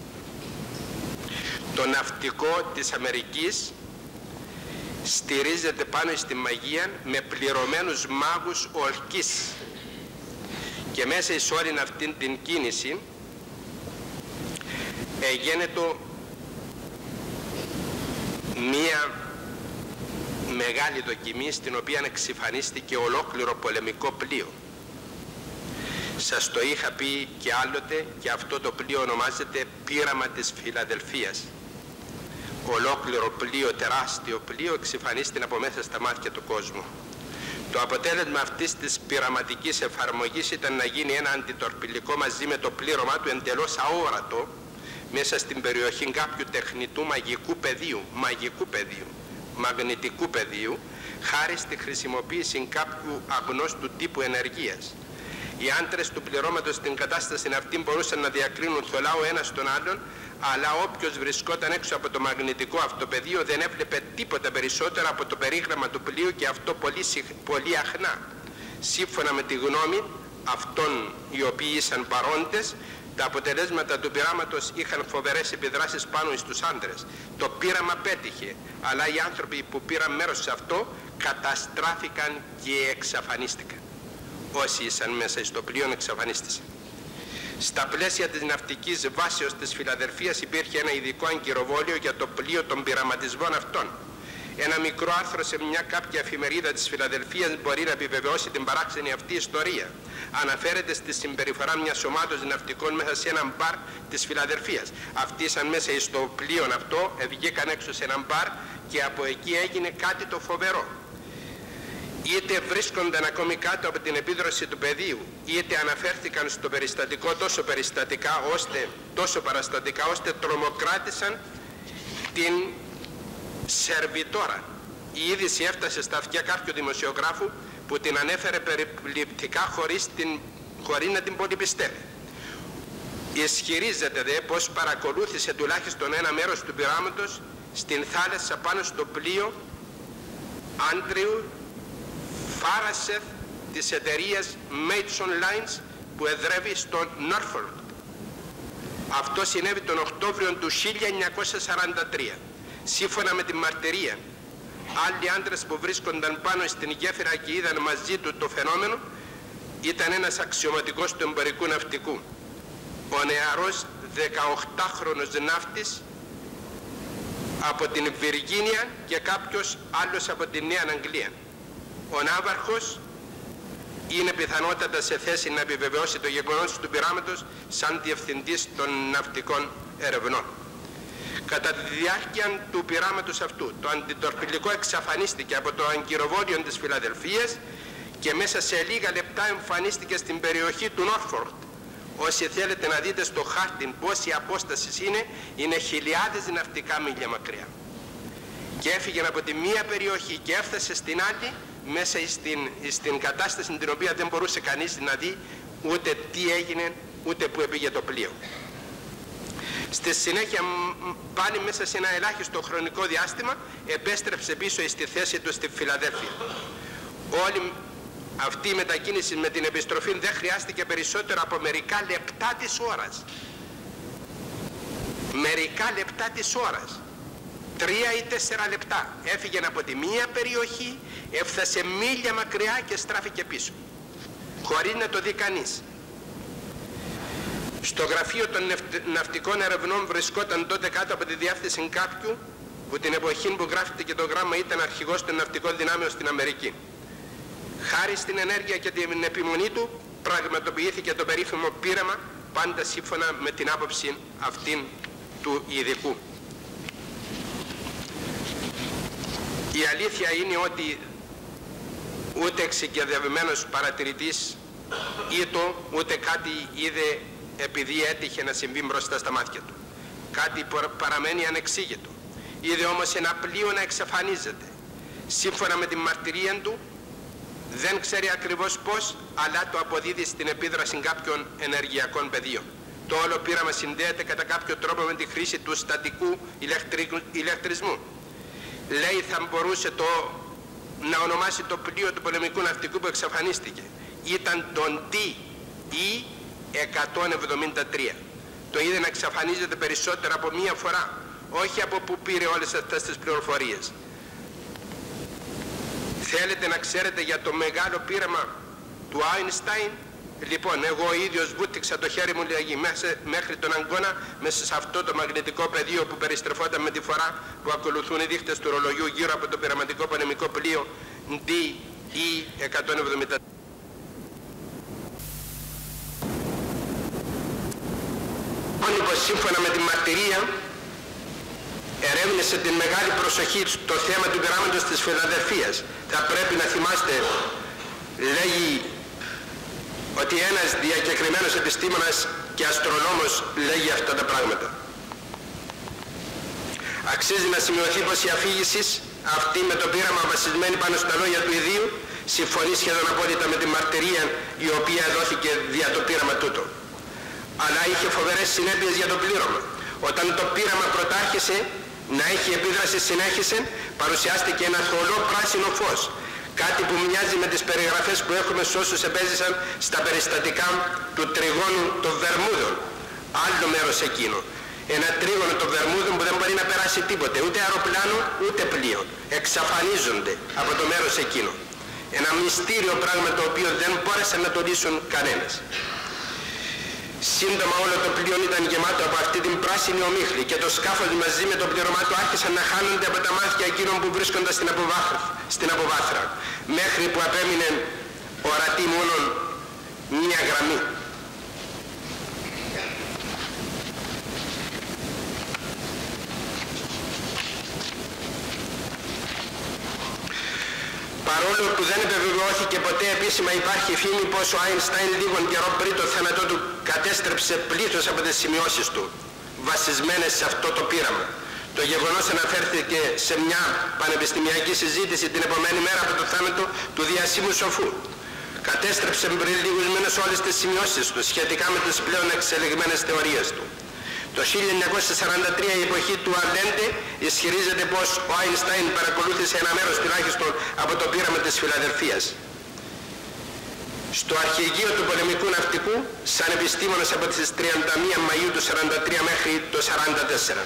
Το ναυτικό της Αμερικής στηρίζεται πάνω στη μαγεία με πληρωμένους μάγους ορκής. Και μέσα εις όλη αυτή την κίνηση έγινε μία μεγάλη δοκιμή στην οποία εξυφανίστηκε ολόκληρο πολεμικό πλοίο. Σας το είχα πει και άλλοτε, και αυτό το πλοίο ονομάζεται πείραμα της Φιλαδελφίας. Ολόκληρο πλοίο, τεράστιο πλοίο, εξυφανίστηκε από μέσα στα μάτια του κόσμου. Το αποτέλεσμα αυτής της πειραματικής εφαρμογής ήταν να γίνει ένα αντιτορπιλικό μαζί με το πλήρωμά του εντελώς αόρατο μέσα στην περιοχή κάποιου τεχνητού μαγικού πεδίου, μαγνητικού πεδίου, χάρη στη χρησιμοποίηση κάποιου αγνώστου τύπου ενεργείας. Οι άντρες του πληρώματος στην κατάσταση αυτή μπορούσαν να διακρίνουν θολά ο ένας τον άλλον, αλλά όποιος βρισκόταν έξω από το μαγνητικό αυτό πεδίο δεν έβλεπε τίποτα περισσότερο από το περίγραμμα του πλοίου, και αυτό πολύ αχνά. Σύμφωνα με τη γνώμη αυτών οι οποίοι ήσαν παρόντες, τα αποτελέσματα του πειράματος είχαν φοβερές επιδράσεις πάνω στους άντρες. Το πείραμα πέτυχε, αλλά οι άνθρωποι που πήραν μέρος σε αυτό καταστράφηκαν και εξαφανίστηκαν. Όσοι ήσαν μέσα στο πλοίο εξαφανίστησαν. Στα πλαίσια της ναυτικής βάσεως της Φιλαδελφίας υπήρχε ένα ειδικό αγκυροβόλιο για το πλοίο των πειραματισμών αυτών. Ένα μικρό άρθρο σε μια κάποια εφημερίδα της Φιλαδελφίας μπορεί να επιβεβαιώσει την παράξενη αυτή ιστορία. Αναφέρεται στη συμπεριφορά μιας ομάδος ναυτικών μέσα σε έναν μπαρ της Φιλαδελφίας. Αυτοί ήσαν μέσα στο πλοίο αυτό, βγήκαν έξω σε έναν μπαρ και από εκεί έγινε κάτι το φοβερό. Είτε βρίσκονταν ακόμη κάτω από την επίδραση του πεδίου, είτε αναφέρθηκαν στο περιστατικό τόσο παραστατικά ώστε τρομοκράτησαν την σερβιτόρα. Η είδηση έφτασε στα αυτιά κάποιου δημοσιογράφου που την ανέφερε περιληπτικά χωρίς να την πολυπιστεύει. Ισχυρίζεται δε πως παρακολούθησε τουλάχιστον ένα μέρος του πειράματος στην θάλασσα πάνω στο πλοίο Άντριου Φάρασεφ της εταιρείας Mason Lines που εδρεύει στο Norfolk. Αυτό συνέβη τον Οκτώβριο του 1943. Σύμφωνα με τη μαρτυρία, άλλοι άντρες που βρίσκονταν πάνω στην γέφυρα και είδαν μαζί του το φαινόμενο ήταν ένας αξιωματικός του εμπορικού ναυτικού, ο νεαρός 18χρονος ναύτης από την Βιργίνια και κάποιος άλλος από τη Νέα Αγγλία. Ο ναύαρχος είναι πιθανότατα σε θέση να επιβεβαιώσει το γεγονός του πειράματος σαν διευθυντής των ναυτικών ερευνών. Κατά τη διάρκεια του πειράματος αυτού, το αντιτορπιλικό εξαφανίστηκε από το αγκυροβόλιο της Φιλαδελφίας και μέσα σε λίγα λεπτά εμφανίστηκε στην περιοχή του Νόρφορντ. Όσοι θέλετε να δείτε στο χάρτη πόση απόσταση είναι χιλιάδες ναυτικά μίλια μακριά. Και έφυγε από τη μία περιοχή και έφτασε στην άλλη, μέσα στην κατάσταση την οποία δεν μπορούσε κανείς να δει ούτε τι έγινε, ούτε που έπηγε το πλοίο. Στη συνέχεια πάλι μέσα σε ένα ελάχιστο χρονικό διάστημα επέστρεψε πίσω στη θέση του στη Φιλαδέλφια. Όλη αυτή η μετακίνηση με την επιστροφή δεν χρειάστηκε περισσότερο από μερικά λεπτά της ώρας. μερικά λεπτά της ώρας, 3 ή 4 λεπτά, έφυγε από τη μία περιοχή, έφτασε μίλια μακριά και στράφηκε πίσω, χωρίς να το δει κανείς. Στο γραφείο των ναυτικών ερευνών βρισκόταν τότε κάτω από τη διεύθυνση κάποιου που την εποχή που γράφτηκε και το γράμμα ήταν αρχηγός των ναυτικών δυνάμεων στην Αμερική. Χάρη στην ενέργεια και την επιμονή του πραγματοποιήθηκε το περίφημο πείραμα, πάντα σύμφωνα με την άποψη αυτήν του ειδικού. Η αλήθεια είναι ότι ούτε εξοικειωμένος παρατηρητής ούτε κάτι είδε επειδή έτυχε να συμβεί μπροστά στα μάτια του. Κάτι παραμένει ανεξήγητο. Είδε όμως ένα πλοίο να εξαφανίζεται. Σύμφωνα με την μαρτυρία του, δεν ξέρει ακριβώς πώς, αλλά το αποδίδει στην επίδραση κάποιων ενεργειακών πεδίων. Το όλο πείραμα συνδέεται κατά κάποιο τρόπο με τη χρήση του στατικού ηλεκτρισμού. Λέει θα μπορούσε να ονομάσει το πλοίο του πολεμικού ναυτικού που εξαφανίστηκε. Ήταν τον DE-173. Το είδε να εξαφανίζεται περισσότερα από μία φορά. Όχι από που πήρε όλες αυτές τις πληροφορίες. Θέλετε να ξέρετε για το μεγάλο πείραμα του Άινστάιν? Λοιπόν, εγώ ο ίδιος βούτυξα το χέρι μου μέχρι τον Αγκώνα μέσα σε αυτό το μαγνητικό πεδίο που περιστρεφόταν με τη φορά που ακολουθούν οι δείχτες του ρολογιού γύρω από το πειραματικό πολεμικό πλοίο DE-173. Σύμφωνα με τη μαρτυρία, ερεύνησε την μεγάλη προσοχή στο θέμα του πειράματος της Φιλαδελφίας. Θα πρέπει να θυμάστε, λέγει ότι ένας διακεκριμένος επιστήμονας και αστρονόμος λέγει αυτά τα πράγματα. Αξίζει να σημειωθεί πως η αφήγηση αυτή με το πείραμα βασισμένη πάνω στα λόγια του ιδίου συμφωνεί σχεδόν απόλυτα με τη μαρτυρία η οποία δόθηκε δια το πείραμα τούτο. Αλλά είχε φοβερές συνέπειες για το πλήρωμα. Όταν το πείραμα πρωτάρχισε να έχει επίδραση συνέχισε, παρουσιάστηκε ένα θολό πράσινο φως. Κάτι που μοιάζει με τις περιγραφές που έχουμε σε όσους επέζησαν στα περιστατικά του τριγώνου των Βερμούδων. Άλλο μέρος εκείνο. Ένα τρίγωνο των Βερμούδων που δεν μπορεί να περάσει τίποτε, ούτε αεροπλάνο ούτε πλοίο. Εξαφανίζονται από το μέρος εκείνο. Ένα μυστήριο πράγμα το οποίο δεν μπόρεσαν να το λύσουν κανένας. Σύντομα όλο το πλοίο ήταν γεμάτο από αυτή την πράσινη ομίχλη και το σκάφος μαζί με το πλήρωμά του άρχισαν να χάνονται από τα μάτια εκείνων που βρίσκονταν στην αποβάθρα, μέχρι που απέμεινε ορατή μόνον μία γραμμή. Παρόλο που δεν επιβεβαιώθηκε ποτέ επίσημα, υπάρχει φήμη πως ο Άινστάιν λίγον καιρό πριν το θάνατό του κατέστρεψε πλήθος από τις σημειώσεις του βασισμένες σε αυτό το πείραμα. Το γεγονός αναφέρθηκε σε μια πανεπιστημιακή συζήτηση την επομένη μέρα από το θάνατο του διασύμου σοφού. Κατέστρεψε πριν λίγους μήνες όλες τις σημειώσεις του σχετικά με τις πλέον εξελιγμένες θεωρίες του. Το 1943 η εποχή του Αλέντε ισχυρίζεται πως ο Άινστάιν παρακολούθησε ένα μέρος τουλάχιστον από το πείραμα της Φιλαδελφίας. Στο αρχηγείο του πολεμικού ναυτικού σαν επιστήμονας από τις 31 Μαΐου του 1943 μέχρι το 1944.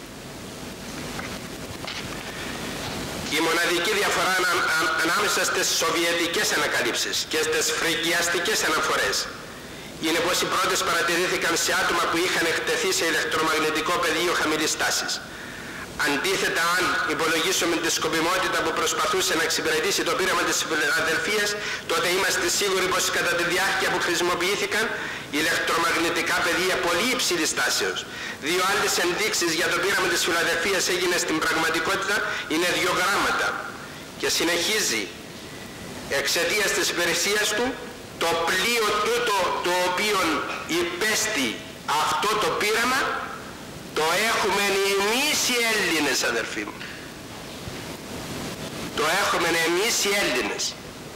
Η μοναδική διαφορά ανάμεσα στις σοβιετικές ανακαλύψεις και στις φρικιαστικές αναφορές είναι πως οι πρώτες παρατηρήθηκαν σε άτομα που είχαν εκτεθεί σε ηλεκτρομαγνητικό πεδίο χαμηλής τάσης. Αντίθετα, αν υπολογίσουμε τη σκοπιμότητα που προσπαθούσε να εξυπηρετήσει το πείραμα της Φιλαδελφίας, τότε είμαστε σίγουροι πως κατά τη διάρκεια που χρησιμοποιήθηκαν ηλεκτρομαγνητικά πεδία πολύ υψηλής τάσεως. Δύο άλλες ενδείξεις για το πείραμα της Φιλαδελφίας έγινε στην πραγματικότητα είναι 2 γράμματα. Και συνεχίζει, εξαιτίας της υπηρεσίας του, το πλοίο τούτο το οποίο υπέστη αυτό το πείραμα το έχουμε εμείς οι Έλληνες, αδερφοί μου. Το έχουμε εμείς οι Έλληνες.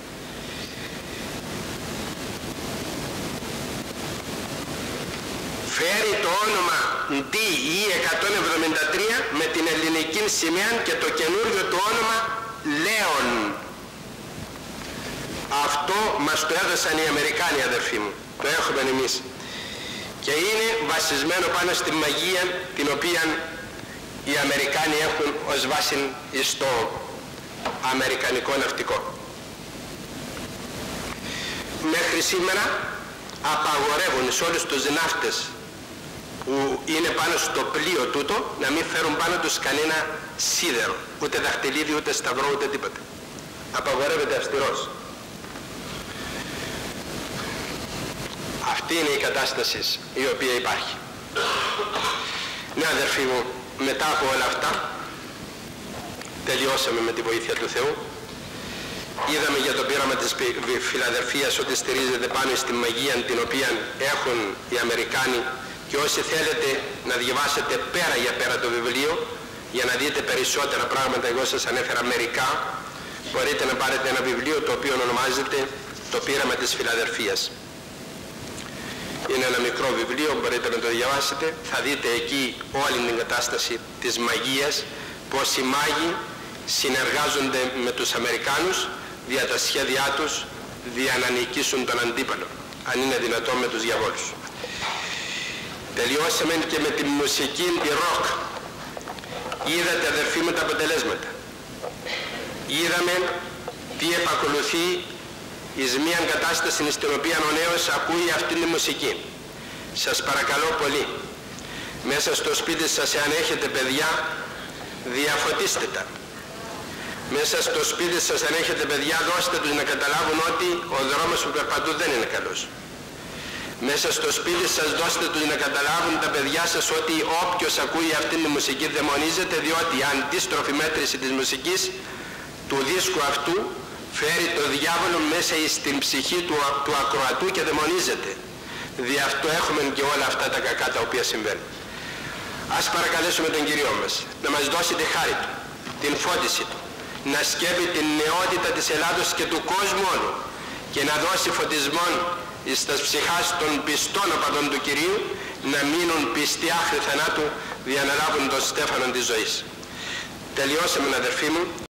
Φέρει το όνομα DE-173 με την ελληνική σημαία και το καινούριο του όνομα Λέων. Αυτό μας το έδωσαν οι Αμερικάνοι, αδερφοί μου. Το έχουμε εμείς. και είναι βασισμένο πάνω στη μαγεία την οποία οι Αμερικάνοι έχουν ως βάση στο αμερικανικό ναυτικό. Μέχρι σήμερα απαγορεύουν σε όλους τους ναύτες που είναι πάνω στο πλοίο τούτο να μην φέρουν πάνω τους κανένα σίδερο, ούτε δαχτυλίδι, ούτε σταυρό, ούτε τίποτα. Απαγορεύεται αυστηρός. Αυτή είναι η κατάσταση η οποία υπάρχει. Ναι, αδερφοί μου, μετά από όλα αυτά τελειώσαμε με τη βοήθεια του Θεού. Είδαμε για το πείραμα της Φιλαδελφίας ότι στηρίζεται πάνω στη μαγεία την οποία έχουν οι Αμερικάνοι, και όσοι θέλετε να διαβάσετε πέρα για πέρα το βιβλίο για να δείτε περισσότερα πράγματα, εγώ σας ανέφερα μερικά, μπορείτε να πάρετε ένα βιβλίο το οποίο ονομάζεται το πείραμα της Φιλαδελφίας. Είναι ένα μικρό βιβλίο, μπορείτε να το διαβάσετε, θα δείτε εκεί όλη την κατάσταση της μαγείας, πως οι μάγοι συνεργάζονται με τους Αμερικάνους δια τα σχέδιά τους δια να νικήσουν τον αντίπαλο, αν είναι δυνατό, με τους διαβόλους. Τελειώσαμε και με τη μουσική, τη ροκ. Είδατε, αδερφοί μου, τα αποτελέσματα. Είδαμε τι επακολουθεί εις μίαν κατάσταση στην οποία ο νέος ακούει αυτήν τη μουσική. Σας παρακαλώ πολύ, μέσα στο σπίτι σας, εάν έχετε παιδιά, διαφωτίστε τα. Μέσα στο σπίτι σας, αν έχετε παιδιά, δώστε τους να καταλάβουν ότι ο δρόμος που περπατούν δεν είναι καλός. Μέσα στο σπίτι σας δώστε τους να καταλάβουν τα παιδιά σας ότι όποιος ακούει αυτήν τη μουσική δαιμονίζεται, διότι η αντίστροφη μέτρηση της μουσικής του δίσκου αυτού φέρει το διάβολο μέσα στην ψυχή του ακροατού και δαιμονίζεται. Δι' αυτό έχουμε και όλα αυτά τα κακά τα οποία συμβαίνουν. Ας παρακαλέσουμε τον Κύριό μας να μας δώσει τη χάρη Του, την φώτιση Του, να σκέπει την νεότητα της Ελλάδος και του κόσμου όλου και να δώσει φωτισμό εις τας ψυχάς των πιστών οπαδών του Κυρίου, να μείνουν πιστοί άχρη θανάτου, για να λάβουν τον στέφανον της ζωής. Τελειώσαμε, αδερφοί μου.